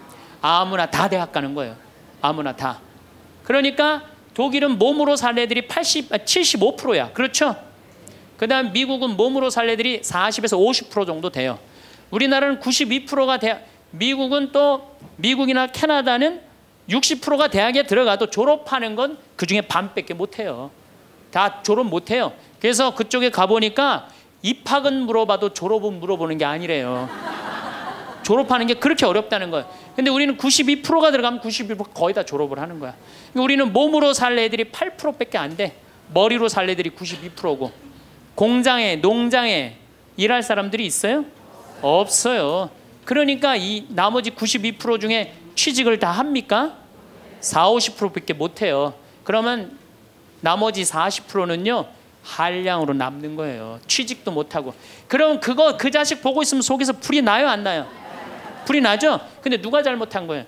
아무나 다 대학 가는 거예요. 아무나 다. 그러니까 독일은 몸으로 살 애들이 팔십, 칠십오 퍼센트야. 그렇죠? 그 다음 미국은 몸으로 살 애들이 사십에서 오십 퍼센트 정도 돼요. 우리나라는 구십이 퍼센트가 대학, 미국은 또 미국이나 캐나다는 육십 퍼센트가 대학에 들어가도 졸업하는 건 그중에 반밖에 못해요. 다 졸업 못해요. 그래서 그쪽에 가보니까 입학은 물어봐도 졸업은 물어보는 게 아니래요. 졸업하는 게 그렇게 어렵다는 거예요. 근데 우리는 구십이 퍼센트가 들어가면 구십일 퍼센트 거의 다 졸업을 하는 거야. 우리는 몸으로 살 애들이 팔 퍼센트밖에 안 돼. 머리로 살 애들이 구십이 퍼센트고. 공장에, 농장에 일할 사람들이 있어요? 없어요. 그러니까 이 나머지 구십이 퍼센트 중에 취직을 다 합니까? 사오십 퍼센트밖에 못해요. 그러면 나머지 사십 퍼센트는요 한량으로 남는 거예요. 취직도 못하고. 그럼 그거 그 자식 보고 있으면 속에서 불이 나요 안 나요? 불이 나죠? 근데 누가 잘못한 거예요?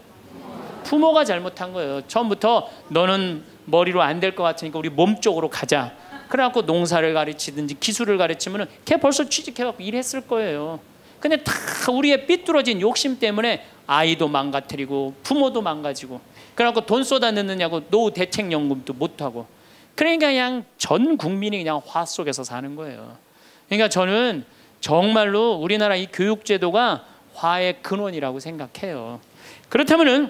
부모가 잘못한 거예요. 처음부터 너는 머리로 안 될 것 같으니까 우리 몸 쪽으로 가자. 그래갖고 농사를 가르치든지 기술을 가르치면은 걔 벌써 취직해갖고 일했을 거예요. 근데 다 우리의 삐뚤어진 욕심 때문에 아이도 망가뜨리고 부모도 망가지고 그래갖고 돈 쏟아 넣느냐고 노후 대책연금도 못하고 그러니까 그냥 전 국민이 그냥 화 속에서 사는 거예요. 그러니까 저는 정말로 우리나라 이 교육제도가 화의 근원이라고 생각해요. 그렇다면은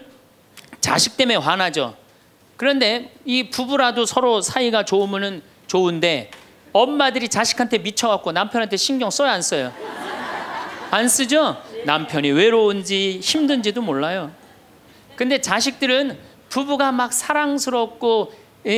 자식 때문에 화나죠. 그런데 이 부부라도 서로 사이가 좋으면은 좋은데 엄마들이 자식한테 미쳐갖고 남편한테 신경 써야 안 써요? 안 쓰죠? 남편이 외로운지 힘든지도 몰라요. 근데 자식들은 부부가 막 사랑스럽고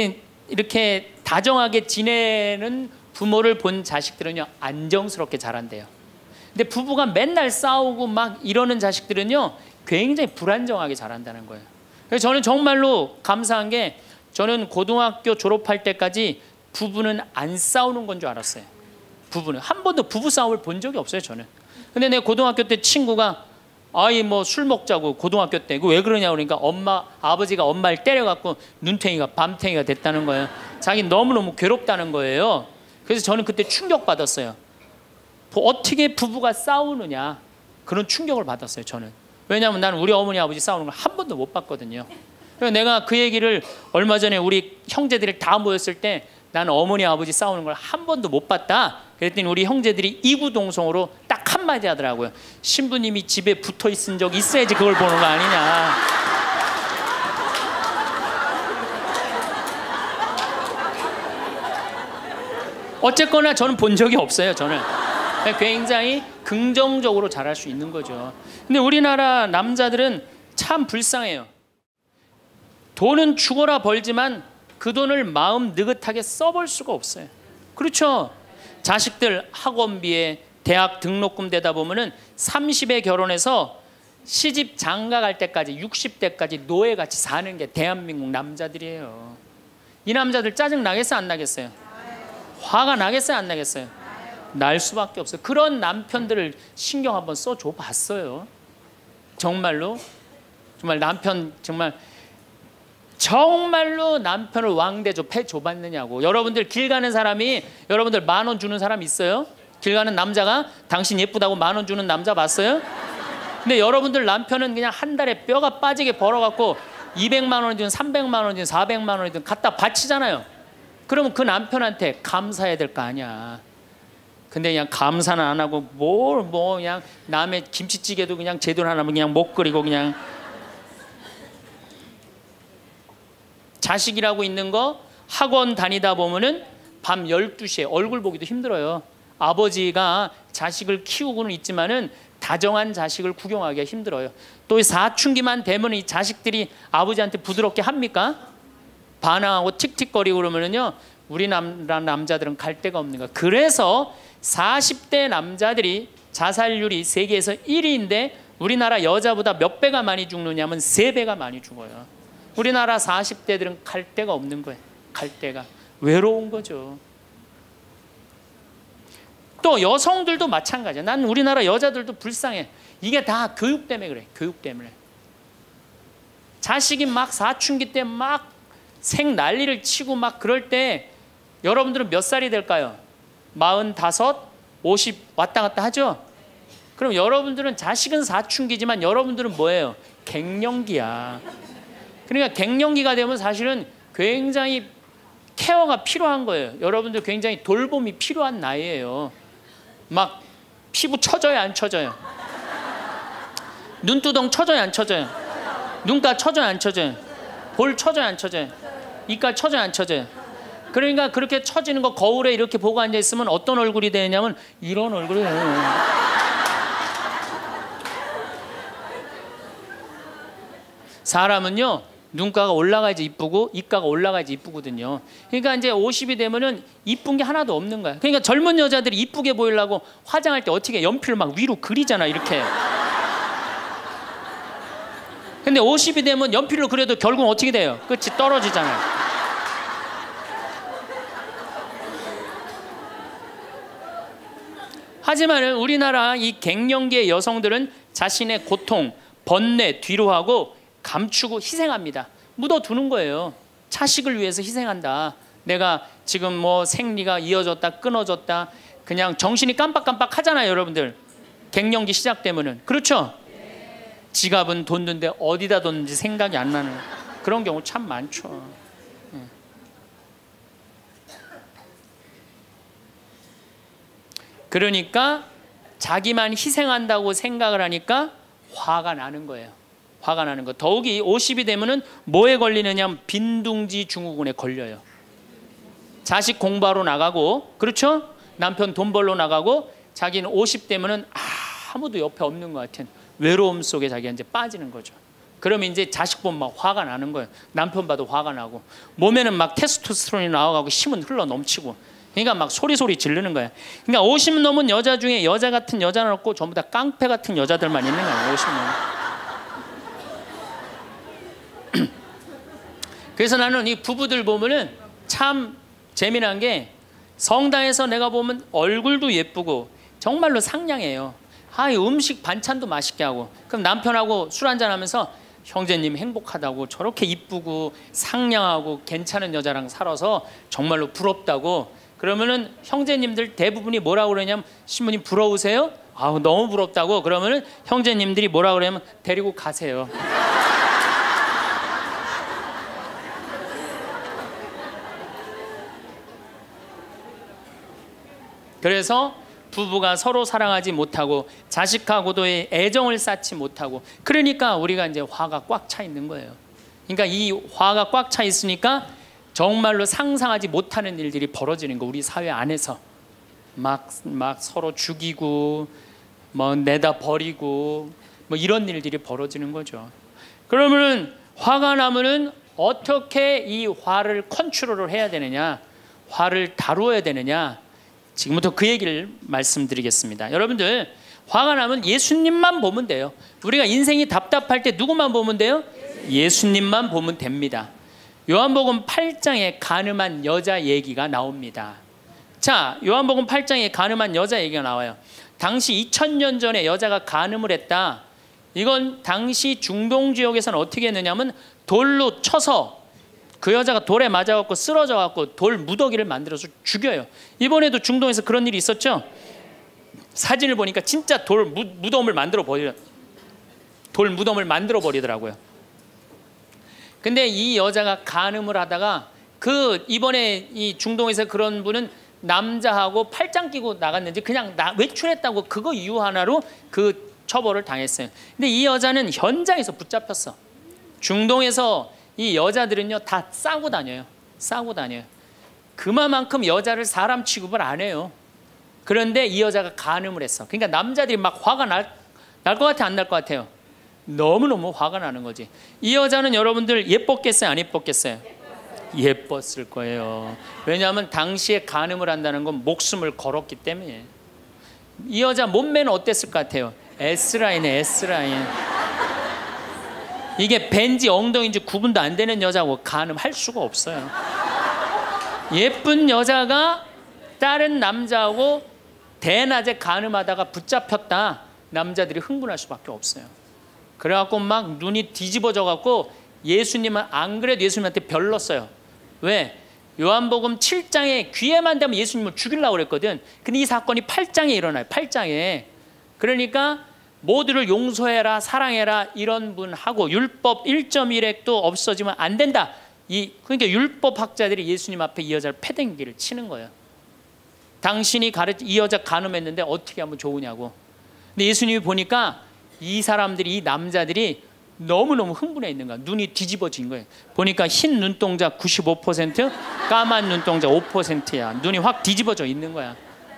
이렇게 다정하게 지내는 부모를 본 자식들은요 안정스럽게 자란대요. 근데 부부가 맨날 싸우고 막 이러는 자식들은요 굉장히 불안정하게 자란다는 거예요. 그래서 저는 정말로 감사한 게 저는 고등학교 졸업할 때까지 부부는 안 싸우는 건 줄 알았어요. 부부는 한 번도 부부 싸움을 본 적이 없어요, 저는. 근데 내 고등학교 때 친구가 아이 뭐 술 먹자고 고등학교 때 그 왜 그러냐 그러니까 엄마 아버지가 엄마를 때려갖고 눈탱이가 밤탱이가 됐다는 거예요. 자기 너무너무 괴롭다는 거예요. 그래서 저는 그때 충격 받았어요. 어떻게 부부가 싸우느냐 그런 충격을 받았어요, 저는. 왜냐하면 나는 우리 어머니 아버지 싸우는 걸 한 번도 못 봤거든요. 그래서 내가 그 얘기를 얼마 전에 우리 형제들이 다 모였을 때 나는 어머니 아버지 싸우는 걸 한 번도 못 봤다. 그랬더니 우리 형제들이 이구동성으로 딱 한마디 하더라고요. 신부님이 집에 붙어 있은 적 있어야지 그걸 보는 거 아니냐. 어쨌거나 저는 본 적이 없어요. 저는 굉장히 긍정적으로 잘할 수 있는 거죠. 근데 우리나라 남자들은 참 불쌍해요. 돈은 죽어라 벌지만 그 돈을 마음 느긋하게 써볼 수가 없어요. 그렇죠? 자식들 학원비에 대학 등록금 되다 보면은 삼십에 결혼해서 시집 장가 갈 때까지 육십 대까지 노예같이 사는 게 대한민국 남자들이에요. 이 남자들 짜증 나겠어요, 안 나겠어요? 화가 나겠어요, 안 나겠어요? 날 수밖에 없어요. 그런 남편들을 신경 한번 써줘 봤어요. 정말로 정말 남편 정말 정말로 남편을 왕대조 패줘 봤느냐고. 여러분들 길 가는 사람이 여러분들 만 원 주는 사람 있어요? 길 가는 남자가 당신 예쁘다고 만 원 주는 남자 봤어요? 근데 여러분들 남편은 그냥 한 달에 뼈가 빠지게 벌어갖고 이백만 원이든 삼백만 원이든 사백만 원이든 갖다 바치잖아요. 그러면 그 남편한테 감사해야 될 거 아니야. 근데 그냥 감사는 안 하고 뭘 뭐 그냥 남의 김치찌개도 그냥 제대로 안 하면 그냥 못 끓이고 그냥. 자식이라고 있는 거 학원 다니다 보면은 밤 열두 시에 얼굴 보기도 힘들어요. 아버지가 자식을 키우고는 있지만은 다정한 자식을 구경하기가 힘들어요. 또 사춘기만 되면 이 자식들이 아버지한테 부드럽게 합니까? 반항하고 틱틱거리고 그러면은요, 우리나라 남자들은 갈 데가 없는 거야. 그래서 사십 대 남자들이 자살률이 세계에서 일 위인데 우리나라 여자보다 몇 배가 많이 죽느냐면 세 배가 많이 죽어요. 우리나라 사십 대들은 갈 데가 없는 거예요. 갈 데가. 외로운 거죠. 또 여성들도 마찬가지야. 난 우리나라 여자들도 불쌍해. 이게 다 교육 때문에 그래. 교육 때문에. 자식이 막 사춘기 때 막 생 난리를 치고 막 그럴 때 여러분들은 몇 살이 될까요? 마흔다섯, 오십 왔다 갔다 하죠? 그럼 여러분들은 자식은 사춘기지만 여러분들은 뭐예요? 갱년기야. 그러니까 갱년기가 되면 사실은 굉장히 케어가 필요한 거예요. 여러분들 굉장히 돌봄이 필요한 나이예요. 막 피부 처져요, 안 처져요? 눈두덩 처져요, 안 처져요? 눈가 처져요, 안 처져요? 볼 처져요, 안 처져요? 이가 처져요, 안 처져요? 그러니까 그렇게 처지는 거 거울에 이렇게 보고 앉아 있으면 어떤 얼굴이 되냐면 이런 얼굴이 돼요. 사람은요, 눈가가 올라가야지 이쁘고 이가가 올라가야지 이쁘거든요. 그러니까 이제 오십이 되면은 이쁜 게 하나도 없는 거야. 그러니까 젊은 여자들이 이쁘게 보이려고 화장할 때 어떻게 연필을 막 위로 그리잖아, 이렇게. 근데 오십이 되면 연필로 그려도 결국은 어떻게 돼요? 끝이 떨어지잖아요. 하지만 우리나라 이 갱년기의 여성들은 자신의 고통, 번뇌 뒤로 하고 감추고 희생합니다. 묻어두는 거예요. 자식을 위해서 희생한다. 내가 지금 뭐 생리가 이어졌다 끊어졌다 그냥 정신이 깜빡깜빡 하잖아요, 여러분들. 갱년기 시작되면은. 그렇죠? 지갑은 뒀는데 어디다 뒀는지 생각이 안 나는 그런 경우 참 많죠. 그러니까 자기만 희생한다고 생각을 하니까 화가 나는 거예요. 화가 나는 거. 더욱이 오십이 되면은 뭐에 걸리느냐? 빈둥지 증후군에 걸려요. 자식 공부하러 나가고, 그렇죠? 남편 돈 벌러 나가고, 자기는 오십 되면은 아무도 옆에 없는 것 같은 외로움 속에 자기가 이제 빠지는 거죠. 그러면 이제 자식 보면 막 화가 나는 거예요. 남편 봐도 화가 나고, 몸에는 막 테스토스테론이 나와가고 힘은 흘러 넘치고, 그러니까 막 소리소리 지르는 거예요. 그러니까 오십 넘은 여자 중에 여자 같은 여자는 없고 전부 다 깡패 같은 여자들만 있는 거예요. 오십 넘은. 그래서 나는 이 부부들 보면은 참 재미난 게 성당에서 내가 보면 얼굴도 예쁘고 정말로 상냥해요. 아, 이 음식 반찬도 맛있게 하고, 그럼 남편하고 술 한잔 하면서 형제님 행복하다고, 저렇게 이쁘고 상냥하고 괜찮은 여자랑 살아서 정말로 부럽다고. 그러면은 형제님들 대부분이 뭐라고 그러냐면, 신부님 부러우세요? 아우 너무 부럽다고. 그러면은 형제님들이 뭐라고 그러냐면 데리고 가세요. 그래서 부부가 서로 사랑하지 못하고 자식하고도의 애정을 쌓지 못하고, 그러니까 우리가 이제 화가 꽉 차 있는 거예요. 그러니까 이 화가 꽉 차 있으니까 정말로 상상하지 못하는 일들이 벌어지는 거. 우리 사회 안에서 막, 막 서로 죽이고 뭐 내다 버리고 뭐 이런 일들이 벌어지는 거죠. 그러면은 화가 나면은 어떻게 이 화를 컨트롤을 해야 되느냐, 화를 다루어야 되느냐, 지금부터 그 얘기를 말씀드리겠습니다. 여러분들, 화가 나면 예수님만 보면 돼요. 우리가 인생이 답답할 때 누구만 보면 돼요? 예수님만 보면 됩니다. 요한복음 팔 장에 간음한 여자 얘기가 나옵니다. 자, 요한복음 팔 장에 간음한 여자 얘기가 나와요. 당시 이천 년 전에 여자가 간음을 했다. 이건 당시 중동 지역에서는 어떻게 했느냐면 돌로 쳐서 그 여자가 돌에 맞아갖고 쓰러져갖고 돌 무더기를 만들어서 죽여요. 이번에도 중동에서 그런 일이 있었죠. 사진을 보니까 진짜 돌 무, 무덤을 만들어 버려, 돌 무덤을 만들어 버리더라고요. 근데 이 여자가 간음을 하다가, 그 이번에 이 중동에서 그런 분은 남자하고 팔짱 끼고 나갔는지 그냥 나, 외출했다고 그거 이유 하나로 그 처벌을 당했어요. 근데 이 여자는 현장에서 붙잡혔어. 중동에서 이 여자들은요 다 싸고 다녀요. 싸고 다녀요. 그만큼 여자를 사람 취급을 안 해요. 그런데 이 여자가 간음을 했어. 그러니까 남자들이 막 화가 날, 날 것 같아, 안 날 것 같아요? 너무너무 화가 나는 거지. 이 여자는 여러분들 예뻤겠어요, 안 예뻤겠어요? 예뻤을 거예요. 왜냐하면 당시에 간음을 한다는 건 목숨을 걸었기 때문에. 이 여자 몸매는 어땠을 것 같아요? S라인에 S라인. 이게 벤지 엉덩이인지 구분도 안 되는 여자고 간음할 수가 없어요. 예쁜 여자가 다른 남자하고 대낮에 간음하다가 붙잡혔다. 남자들이 흥분할 수밖에 없어요. 그래갖고 막 눈이 뒤집어져 갖고 예수님은 안 그래도 예수님한테 별렀어요. 왜? 요한복음 칠 장에 귀에만 대면 예수님을 죽이려고 그랬거든. 근데 이 사건이 팔 장에 일어나요. 팔 장에. 그러니까 모두를 용서해라, 사랑해라 이런 분하고 율법 일 점 일 획도 없어지면 안 된다. 이 그러니까 율법학자들이 예수님 앞에 이 여자를 패댕기를 치는 거예요. 당신이 가르 이 여자 간음했는데 어떻게 하면 좋으냐고. 근데 예수님이 보니까 이 사람들이, 이 남자들이 너무너무 흥분해 있는 거야. 눈이 뒤집어진 거예요. 보니까 흰 눈동자 구십오 퍼센트, 까만 눈동자 오 퍼센트야. 눈이 확 뒤집어져 있는 거야.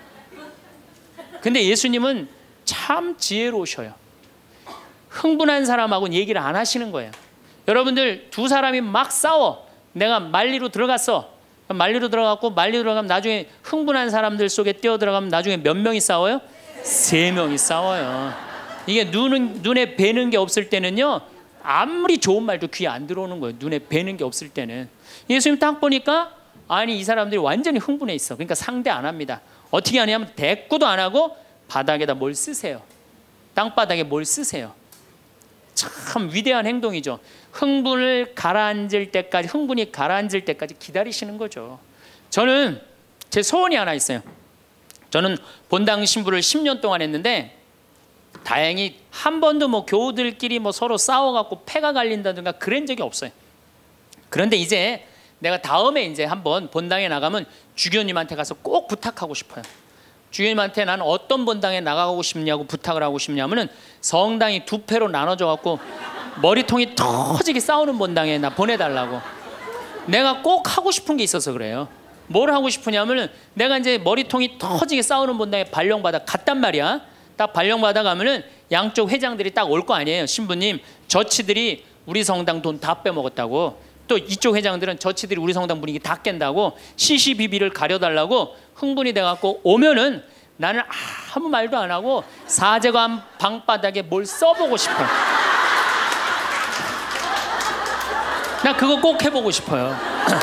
근데 예수님은 참 지혜로우셔요. 흥분한 사람하고는 얘기를 안 하시는 거예요. 여러분들, 두 사람이 막 싸워. 내가 말리로 들어갔어. 말리로 들어갔고, 말리로 들어가면 나중에 흥분한 사람들 속에 뛰어 들어가면 나중에 몇 명이 싸워요? 세 명이 싸워요. 이게 눈은, 눈에 뵈는 게 없을 때는요, 아무리 좋은 말도 귀에 안 들어오는 거예요. 눈에 뵈는 게 없을 때는. 예수님 딱 보니까 아니 이 사람들이 완전히 흥분해 있어. 그러니까 상대 안 합니다. 어떻게 하냐면 대꾸도 안 하고 바닥에다 뭘 쓰세요. 땅바닥에 뭘 쓰세요. 참 위대한 행동이죠. 흥분을 가라앉을 때까지, 흥분이 가라앉을 때까지 기다리시는 거죠. 저는 제 소원이 하나 있어요. 저는 본당 신부를 십 년 동안 했는데 다행히 한 번도 뭐 교우들끼리 뭐 서로 싸워갖고 패가 갈린다든가 그런 적이 없어요. 그런데 이제 내가 다음에 이제 한번 본당에 나가면 주교님한테 가서 꼭 부탁하고 싶어요. 주교님한테 나는 어떤 본당에 나가고 싶냐고 부탁을 하고 싶냐면은 성당이 두 패로 나눠져 갖고 머리통이 터지게 싸우는 본당에 나 보내달라고. 내가 꼭 하고 싶은 게 있어서 그래요. 뭘 하고 싶으냐면은 내가 이제 머리통이 터지게 싸우는 본당에 발령받아 갔단 말이야. 딱 발령받아 가면은 양쪽 회장들이 딱 올 거 아니에요. 신부님, 저치들이 우리 성당 돈 다 빼먹었다고. 또 이쪽 회장들은 저치들이 우리 성당 분위기 다 깬다고 시시비비를 가려달라고 흥분이 돼갖고 오면은 나는 아무 말도 안 하고 사제관 방바닥에 뭘 써보고 싶어. 나 그거 꼭 해보고 싶어요.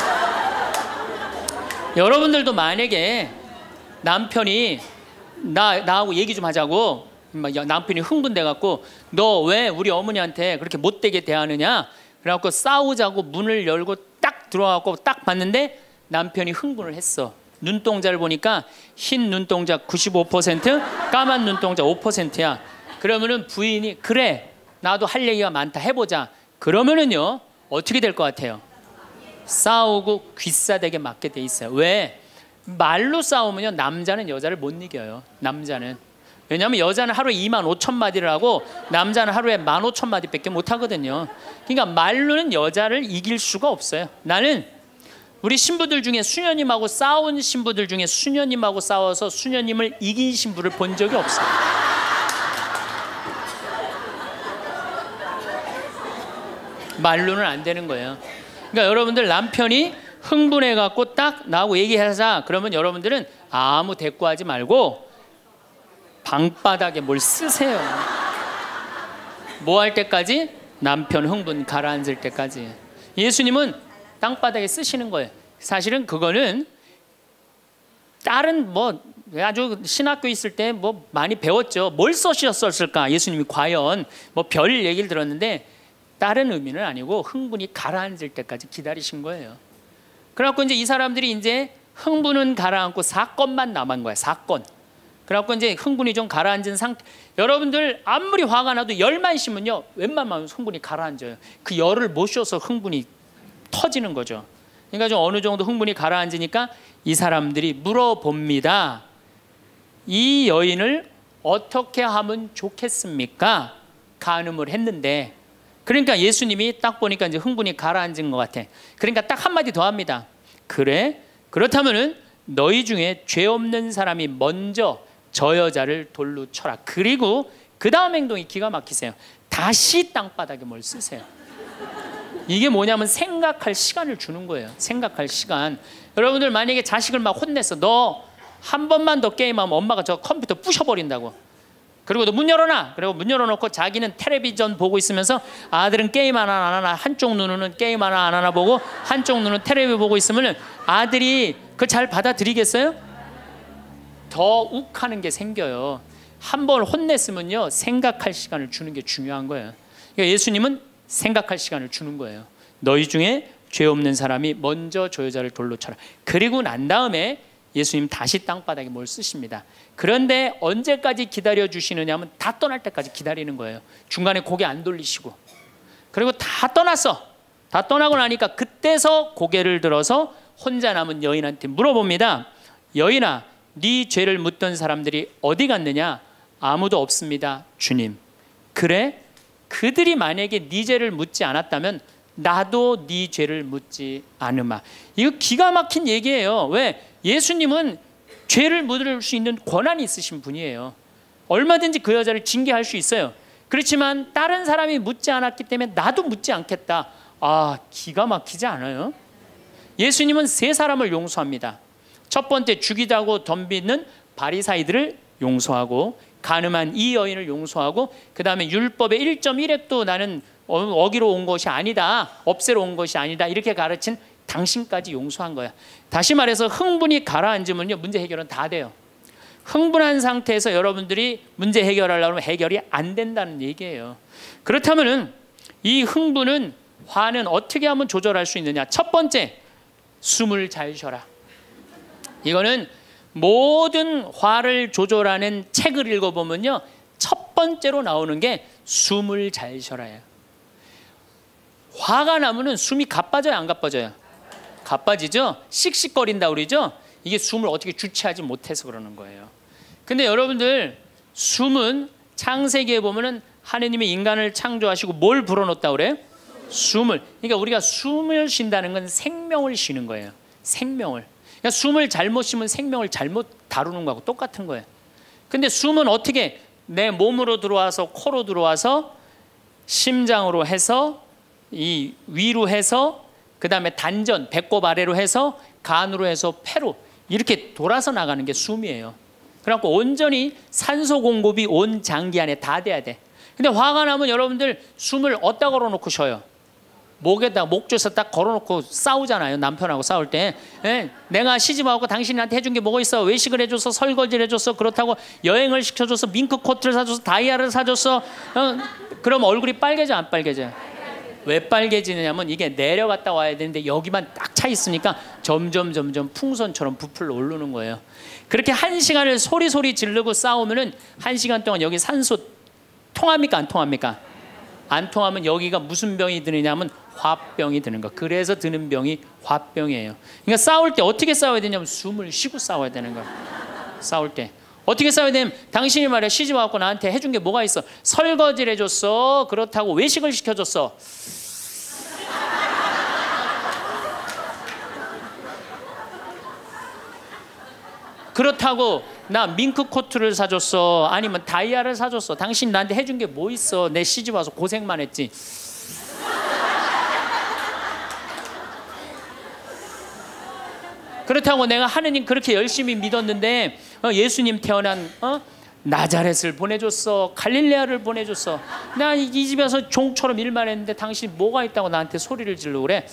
여러분들도 만약에 남편이 나, 나하고 얘기 좀 하자고, 남편이 흥분돼갖고 너 왜 우리 어머니한테 그렇게 못되게 대하느냐, 그래갖고 싸우자고 문을 열고 딱 들어와갖고 딱 봤는데 남편이 흥분을 했어. 눈동자를 보니까 흰 눈동자 구십오 퍼센트, 까만 눈동자 오 퍼센트야. 그러면은 부인이 그래 나도 할 얘기가 많다 해보자. 그러면은요 어떻게 될 것 같아요? 싸우고 귀싸대게 맞게 돼 있어요. 왜? 말로 싸우면요 남자는 여자를 못 이겨요. 남자는. 왜냐하면 여자는 하루에 이만 오천 마디를 하고 남자는 하루에 만 오천 마디밖에 못 하거든요. 그러니까 말로는 여자를 이길 수가 없어요. 나는 우리 신부들 중에 수녀님하고 싸운 신부들 중에 수녀님하고 싸워서 수녀님을 이긴 신부를 본 적이 없어요. 말로는 안 되는 거예요. 그러니까 여러분들 남편이 흥분해갖고 딱 나하고 얘기하자 그러면 여러분들은 아무 대꾸하지 말고 방바닥에 뭘 쓰세요. 뭐 할 때까지? 남편 흥분 가라앉을 때까지. 예수님은 땅바닥에 쓰시는 거예요. 사실은 그거는 다른 뭐 아주 신학교 있을 때 뭐 많이 배웠죠. 뭘 써셨을까? 예수님이 과연 뭐 별 얘기를 들었는데 다른 의미는 아니고 흥분이 가라앉을 때까지 기다리신 거예요. 그래갖고 이제 이 사람들이 이제 흥분은 가라앉고 사건만 남은 거야. 사건. 그래갖고 이제 흥분이 좀 가라앉은 상태. 여러분들 아무리 화가 나도 열만 심으면요 웬만하면 흥분이 가라앉아요. 그 열을 못 쉬어서 흥분이 터지는 거죠. 그러니까 좀 어느 정도 흥분이 가라앉으니까 이 사람들이 물어봅니다. 이 여인을 어떻게 하면 좋겠습니까? 간음을 했는데. 그러니까 예수님이 딱 보니까 이제 흥분이 가라앉은 것 같아. 그러니까 딱 한마디 더 합니다. 그래? 그렇다면은 너희 중에 죄 없는 사람이 먼저 저 여자를 돌로 쳐라. 그리고 그 다음 행동이 기가 막히세요. 다시 땅바닥에 뭘 쓰세요. 이게 뭐냐면 생각할 시간을 주는 거예요. 생각할 시간. 여러분들 만약에 자식을 막 혼냈어. 너 한 번만 더 게임하면 엄마가 저 컴퓨터 부셔버린다고. 그리고 너 문 열어놔. 그리고 문 열어놓고 자기는 텔레비전 보고 있으면서 아들은 게임 하나 안 하나, 한쪽 눈은 게임 하나 안 하나 보고 한쪽 눈은 텔레비 보고 있으면 아들이 그걸 잘 받아들이겠어요? 더 욱하는 게 생겨요. 한 번 혼냈으면요 생각할 시간을 주는 게 중요한 거예요. 그러니까 예수님은 생각할 시간을 주는 거예요. 너희 중에 죄 없는 사람이 먼저 저 여자를 돌로 쳐라. 그리고 난 다음에 예수님 다시 땅바닥에 뭘 쓰십니다. 그런데 언제까지 기다려 주시느냐 하면 다 떠날 때까지 기다리는 거예요. 중간에 고개 안 돌리시고. 그리고 다 떠났어. 다 떠나고 나니까 그때서 고개를 들어서 혼자 남은 여인한테 물어봅니다. 여인아, 네 죄를 묻던 사람들이 어디 갔느냐? 아무도 없습니다, 주님. 그래? 그들이 만약에 네 죄를 묻지 않았다면 나도 네 죄를 묻지 않으마. 이거 기가 막힌 얘기예요. 왜? 예수님은 죄를 묻을 수 있는 권한이 있으신 분이에요. 얼마든지 그 여자를 징계할 수 있어요. 그렇지만 다른 사람이 묻지 않았기 때문에 나도 묻지 않겠다. 아, 기가 막히지 않아요? 예수님은 세 사람을 용서합니다. 첫 번째 죽이자고 덤비는 바리사이들을 용서하고, 간음한 이 여인을 용서하고, 그 다음에 율법의 일 점 일 획도 나는 어기로 온 것이 아니다, 없애러 온 것이 아니다, 이렇게 가르친 당신까지 용서한 거야. 다시 말해서 흥분이 가라앉으면요 문제 해결은 다 돼요. 흥분한 상태에서 여러분들이 문제 해결하려면 해결이 안 된다는 얘기예요. 그렇다면은 이 흥분은, 화는 어떻게 하면 조절할 수 있느냐? 첫 번째, 숨을 잘 쉬어라. 이거는 모든 화를 조절하는 책을 읽어보면요 첫 번째로 나오는 게 숨을 잘 쉬어라예요. 화가 나면은 숨이 가빠져요, 안 가빠져요? 가빠지죠? 씩씩거린다 그러죠? 이게 숨을 어떻게 주체하지 못해서 그러는 거예요. 근데 여러분들, 숨은 창세기에 보면은 하느님이 인간을 창조하시고 뭘 불어넣었다 그래요? 숨을. 그러니까 우리가 숨을 쉰다는 건 생명을 쉬는 거예요. 생명을. 그러니까 숨을 잘못 쉬면 생명을 잘못 다루는 거하고 똑같은 거예요. 근데 숨은 어떻게 내 몸으로 들어와서 코로 들어와서 심장으로 해서 이 위로 해서 그 다음에 단전, 배꼽 아래로 해서 간으로 해서 폐로 이렇게 돌아서 나가는 게 숨이에요. 그래갖고 온전히 산소 공급이 온 장기 안에 다 돼야 돼. 근데 화가 나면 여러분들 숨을 어디다 걸어놓고 쉬어요? 목에다 목조서 딱 걸어놓고 싸우잖아요. 남편하고 싸울 때. 예? 내가 시집하고 당신이 나한테 해준 게 뭐가 있어? 외식을 해줘서, 설거지를 해줬어, 그렇다고 여행을 시켜줘서, 밍크 코트를 사줘서, 다이아를 사줬어. 어? 그럼 얼굴이 빨개져 안 빨개져? 왜 빨개지느냐면 이게 내려갔다 와야 되는데 여기만 딱 차 있으니까 점점 점점 풍선처럼 부풀러 오르는 거예요. 그렇게 한 시간을 소리소리 지르고 싸우면은 한 시간 동안 여기 산소 통합니까 안 통합니까? 안 통하면 여기가 무슨 병이 드느냐면 화병이 드는 거. 그래서 드는 병이 화병이에요. 그러니까 싸울 때 어떻게 싸워야 되냐면 숨을 쉬고 싸워야 되는 거예요. 싸울 때 어떻게 싸워야 되냐면 당신이 말이야 시집 와갖고 나한테 해준 게 뭐가 있어? 설거지를 해줬어, 그렇다고 외식을 시켜줬어. 그렇다고 나 밍크 코트를 사줬어, 아니면 다이아를 사줬어. 당신 나한테 해준 게 뭐 있어? 내 시집 와서 고생만 했지. 그렇다고 내가 하느님 그렇게 열심히 믿었는데 어, 예수님 태어난 어? 나자렛을 보내줬어, 갈릴레아를 보내줬어. 나 이 집에서 종처럼 일만 했는데 당신 뭐가 있다고 나한테 소리를 지르고 그래?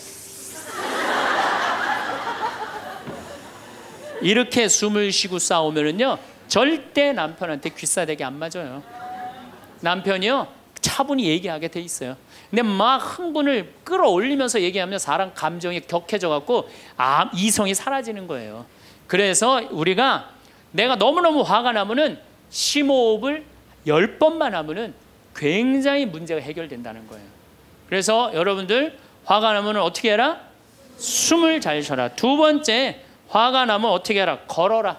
이렇게 숨을 쉬고 싸우면은요 절대 남편한테 귀싸대기 안 맞아요. 남편이요 차분히 얘기하게 돼 있어요. 근데 막 흥분을 끌어올리면서 얘기하면 사람 감정이 격해져 갖고 아, 이성이 사라지는 거예요. 그래서 우리가 내가 너무너무 화가 나면은 심호흡을 열 번만 하면은 굉장히 문제가 해결된다는 거예요. 그래서 여러분들 화가 나면 어떻게 해라? 숨을 잘 쉬어라. 두 번째, 화가 나면 어떻게 해라? 걸어라.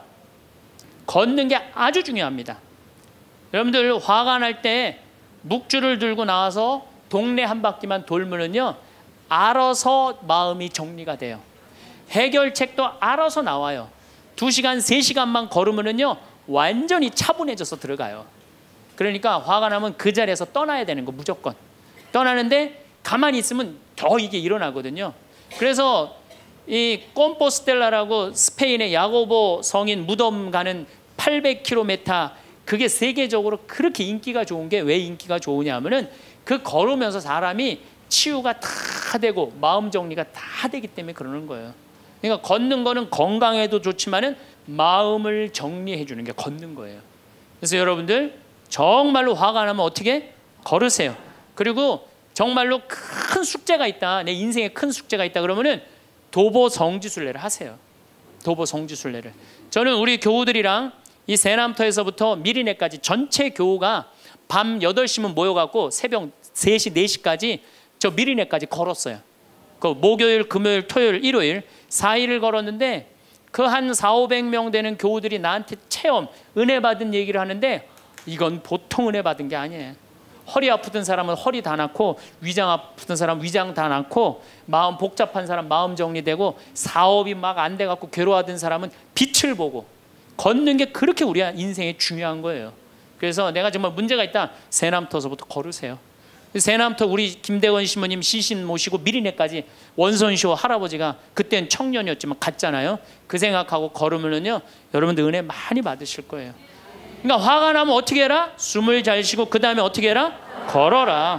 걷는 게 아주 중요합니다. 여러분들 화가 날 때 묵주를 들고 나와서 동네 한 바퀴만 돌면은요 알아서 마음이 정리가 돼요. 해결책도 알아서 나와요. 두 시간, 세 시간만 걸으면은요 완전히 차분해져서 들어가요. 그러니까 화가 나면 그 자리에서 떠나야 되는 거 무조건. 떠나는데 가만히 있으면 더 이게 일어나거든요. 그래서 이 꼼포스텔라라고 스페인의 야고보 성인 무덤 가는 팔백 킬로미터, 그게 세계적으로 그렇게 인기가 좋은 게 왜 인기가 좋으냐 하면은 그 걸으면서 사람이 치유가 다 되고 마음 정리가 다 되기 때문에 그러는 거예요. 그러니까 걷는 거는 건강에도 좋지만은 마음을 정리해 주는 게 걷는 거예요. 그래서 여러분들 정말로 화가 나면 어떻게? 걸으세요. 그리고 정말로 큰 숙제가 있다, 내 인생에 큰 숙제가 있다 그러면은 도보 성지순례를 하세요. 도보 성지순례를. 저는 우리 교우들이랑 이 세남터에서부터 미리네까지 전체 교우가 밤 여덟 시면 모여갖고 새벽 세 시, 네 시까지 저 미리네까지 걸었어요. 그 목요일, 금요일, 토요일, 일요일 사 일을 걸었는데 그 한 사오백 명 되는 교우들이 나한테 체험, 은혜 받은 얘기를 하는데 이건 보통 은혜 받은 게 아니에요. 허리 아프던 사람은 허리 다 낫고, 위장 아프던 사람은 위장 다 낫고, 마음 복잡한 사람 마음 정리되고, 사업이 막 안 돼갖고 괴로워하던 사람은 빛을 보고, 걷는 게 그렇게 우리 인생에 중요한 거예요. 그래서 내가 정말 문제가 있다, 세남터서부터 걸으세요. 세남터 우리 김대원 시모님 시신 모시고 미리네까지 원선쇼 할아버지가 그땐 청년이었지만 갔잖아요. 그 생각하고 걸으면요 여러분들 은혜 많이 받으실 거예요. 그러니까 화가 나면 어떻게 해라? 숨을 잘 쉬고 그 다음에 어떻게 해라? 걸어라.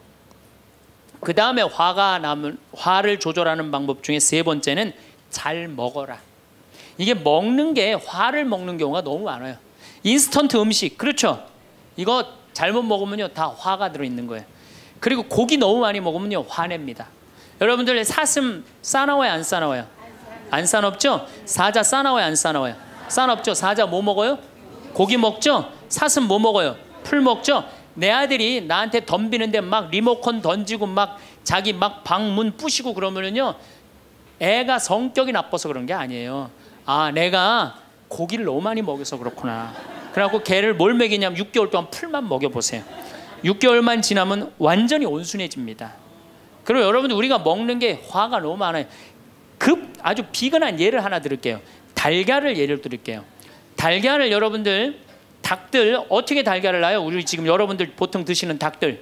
그 다음에 화가 나면 화를 조절하는 방법 중에 세 번째는 잘 먹어라. 이게 먹는 게 화를 먹는 경우가 너무 많아요. 인스턴트 음식, 그렇죠? 이거 잘못 먹으면요 다 화가 들어있는 거예요. 그리고 고기 너무 많이 먹으면요 화냅니다. 여러분들 사슴 싸나워요 안 싸나워요? 안 싸납죠? 사자 싸나워요 안 싸나워요? 싸납죠? 사자 뭐 먹어요? 고기 먹죠? 사슴 뭐 먹어요? 풀 먹죠? 내 아들이 나한테 덤비는데 막 리모컨 던지고 막 자기 막 방문 부시고 그러면은요 애가 성격이 나빠서 그런 게 아니에요. 아, 내가 고기를 너무 많이 먹여서 그렇구나. 그래갖고 걔를 뭘 먹이냐면 육 개월 동안 풀만 먹여보세요. 육 개월만 지나면 완전히 온순해집니다. 그리고 여러분들 우리가 먹는 게 화가 너무 많아요. 급 아주 비근한 예를 하나 드릴게요. 달걀을 예를 드릴게요. 달걀을 여러분들 닭들 어떻게 달걀을 놔요? 우리 지금 여러분들 보통 드시는 닭들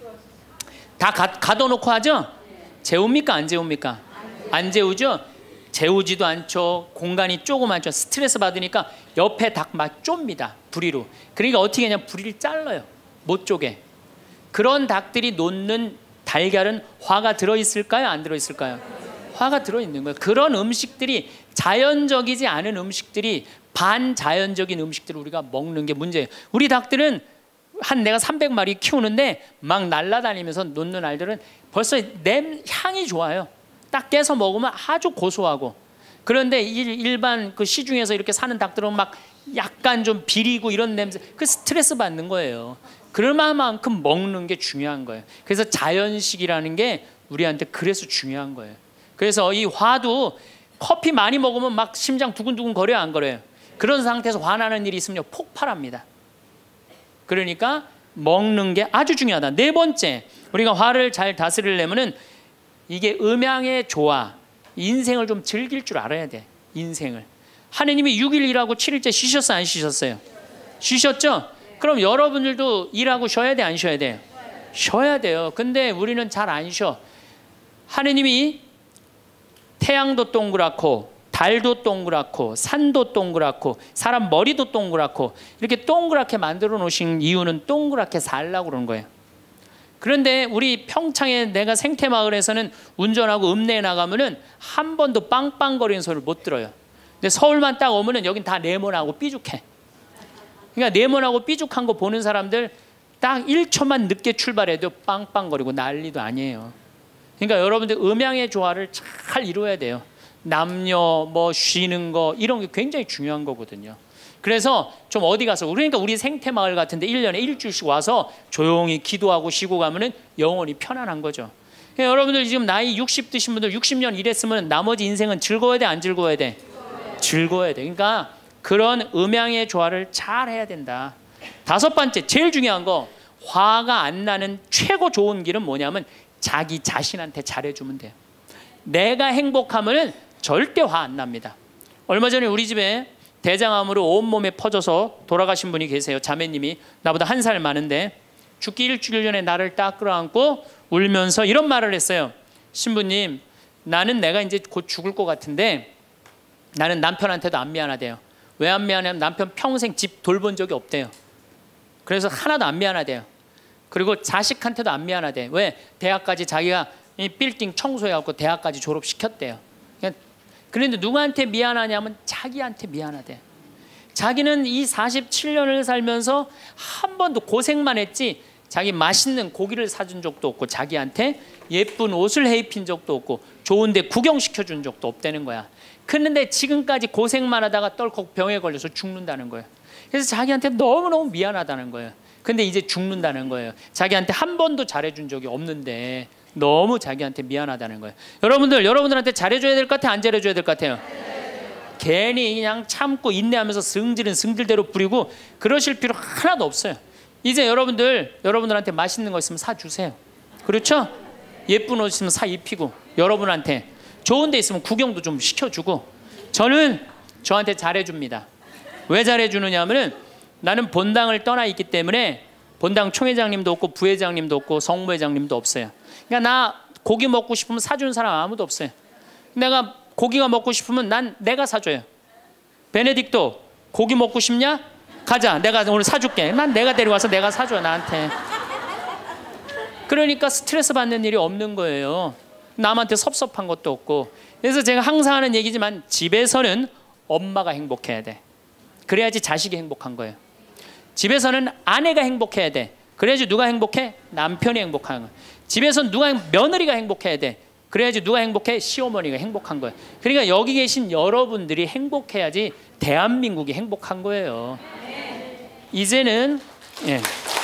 다 가, 가둬놓고 하죠? 재웁니까 안 재웁니까? 안 재우죠? 재우지도 않죠. 공간이 조그맣죠. 스트레스 받으니까 옆에 닭 막 좁니다. 부리로. 그러니까 어떻게 하냐면 부리를 잘라요. 못 쪼개. 그런 닭들이 놓는 달걀은 화가 들어있을까요? 안 들어있을까요? 화가 들어있는 거예요. 그런 음식들이 자연적이지 않은 음식들이 반자연적인 음식들을 우리가 먹는 게 문제예요. 우리 닭들은 한 내가 삼백 마리 키우는데 막 날아다니면서 놓는 알들은 벌써 냄 향이 좋아요. 딱 깨서 먹으면 아주 고소하고. 그런데 일반 그 시중에서 이렇게 사는 닭들은 막 약간 좀 비리고 이런 냄새, 그 스트레스 받는 거예요. 그럴 만큼 먹는 게 중요한 거예요. 그래서 자연식이라는 게 우리한테 그래서 중요한 거예요. 그래서 이 화도 커피 많이 먹으면 막 심장 두근두근 거려요, 안 거려요? 그런 상태에서 화나는 일이 있으면 폭발합니다. 그러니까 먹는 게 아주 중요하다. 네 번째, 우리가 화를 잘 다스리려면은 이게 음양의 조화, 인생을 좀 즐길 줄 알아야 돼. 인생을. 하느님이 육 일 일하고 칠 일째 쉬셨어요, 안 쉬셨어요? 쉬셨죠? 그럼 여러분들도 일하고 쉬어야 돼, 안 쉬어야 돼요? 쉬어야 돼요. 근데 우리는 잘 안 쉬어. 하느님이 태양도 동그랗고 달도 동그랗고 산도 동그랗고 사람 머리도 동그랗고 이렇게 동그랗게 만들어 놓으신 이유는 동그랗게 살라고 그러는 거예요. 그런데 우리 평창에 내가 생태마을에서는 운전하고 읍내에 나가면은 한 번도 빵빵거리는 소리를 못 들어요. 근데 서울만 딱 오면은 여긴 다 네모나고 삐죽해. 그러니까 네모나고 삐죽한 거 보는 사람들 딱 일 초만 늦게 출발해도 빵빵거리고 난리도 아니에요. 그러니까 여러분들 음양의 조화를 잘 이루어야 돼요. 남녀 뭐 쉬는 거 이런 게 굉장히 중요한 거거든요. 그래서 좀 어디 가서, 그러니까 우리 생태마을 같은데 일 년에 일주일씩 와서 조용히 기도하고 쉬고 가면은 영혼이 편안한 거죠. 그러니까 여러분들 지금 나이 육십 드신 분들 육십 년 일했으면 나머지 인생은 즐거워야 돼, 안 즐거워야 돼? 즐거워야 돼. 그러니까 그런 음양의 조화를 잘 해야 된다. 다섯 번째, 제일 중요한 거, 화가 안 나는 최고 좋은 길은 뭐냐면 자기 자신한테 잘해주면 돼요. 내가 행복하면 절대 화 안 납니다. 얼마 전에 우리 집에 대장암으로 온몸에 퍼져서 돌아가신 분이 계세요. 자매님이 나보다 한 살 많은데 죽기 일주일 전에 나를 딱 끌어안고 울면서 이런 말을 했어요. 신부님, 나는 내가 이제 곧 죽을 것 같은데 나는 남편한테도 안 미안하대요. 왜 안 미안하냐면 남편 평생 집 돌본 적이 없대요. 그래서 하나도 안 미안하대요. 그리고 자식한테도 안 미안하대. 왜? 대학까지 자기가 이 빌딩 청소해갖고 대학까지 졸업시켰대요. 그런데 누구한테 미안하냐면 자기한테 미안하대. 자기는 이 사십칠 년을 살면서 한 번도 고생만 했지 자기 맛있는 고기를 사준 적도 없고 자기한테 예쁜 옷을 해입힌 적도 없고 좋은 데 구경시켜준 적도 없다는 거야. 그런데 지금까지 고생만 하다가 떨컥 병에 걸려서 죽는다는 거예요. 그래서 자기한테 너무너무 미안하다는 거예요. 근데 이제 죽는다는 거예요. 자기한테 한 번도 잘해준 적이 없는데 너무 자기한테 미안하다는 거예요. 여러분들, 여러분들한테 잘해줘야 될 것 같아요? 안 잘해줘야 될 것 같아요? 네. 괜히 그냥 참고 인내하면서 승질은 승질대로 부리고 그러실 필요 하나도 없어요. 이제 여러분들, 여러분들한테 맛있는 거 있으면 사주세요. 그렇죠? 예쁜 옷 있으면 사 입히고, 여러분한테 좋은 데 있으면 구경도 좀 시켜주고. 저는 저한테 잘해줍니다. 왜 잘해주느냐 하면은 나는 본당을 떠나 있기 때문에 본당 총회장님도 없고 부회장님도 없고 성모회장님도 없어요. 그러니까 나 고기 먹고 싶으면 사주는 사람 아무도 없어요. 내가 고기가 먹고 싶으면 난 내가 사줘요. 베네딕토, 고기 먹고 싶냐? 가자, 내가 오늘 사줄게. 난 내가 데려와서 내가 사줘, 나한테. 그러니까 스트레스 받는 일이 없는 거예요. 남한테 섭섭한 것도 없고. 그래서 제가 항상 하는 얘기지만 집에서는 엄마가 행복해야 돼. 그래야지 자식이 행복한 거예요. 집에서는 아내가 행복해야 돼. 그래야지 누가 행복해? 남편이 행복한 거예요. 집에서는 누가 며느리가 행복해야 돼. 그래야지 누가 행복해? 시어머니가 행복한 거예요. 그러니까 여기 계신 여러분들이 행복해야지 대한민국이 행복한 거예요. 이제는 예.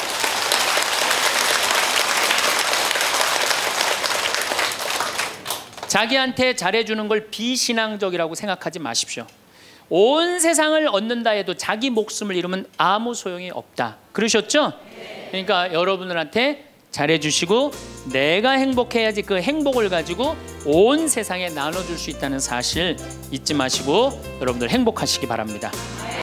자기한테 잘해주는 걸 비신앙적이라고 생각하지 마십시오. 온 세상을 얻는다 해도 자기 목숨을 잃으면 아무 소용이 없다. 그러셨죠? 그러니까 여러분들한테 잘해주시고 내가 행복해야지 그 행복을 가지고 온 세상에 나눠줄 수 있다는 사실 잊지 마시고 여러분들 행복하시기 바랍니다.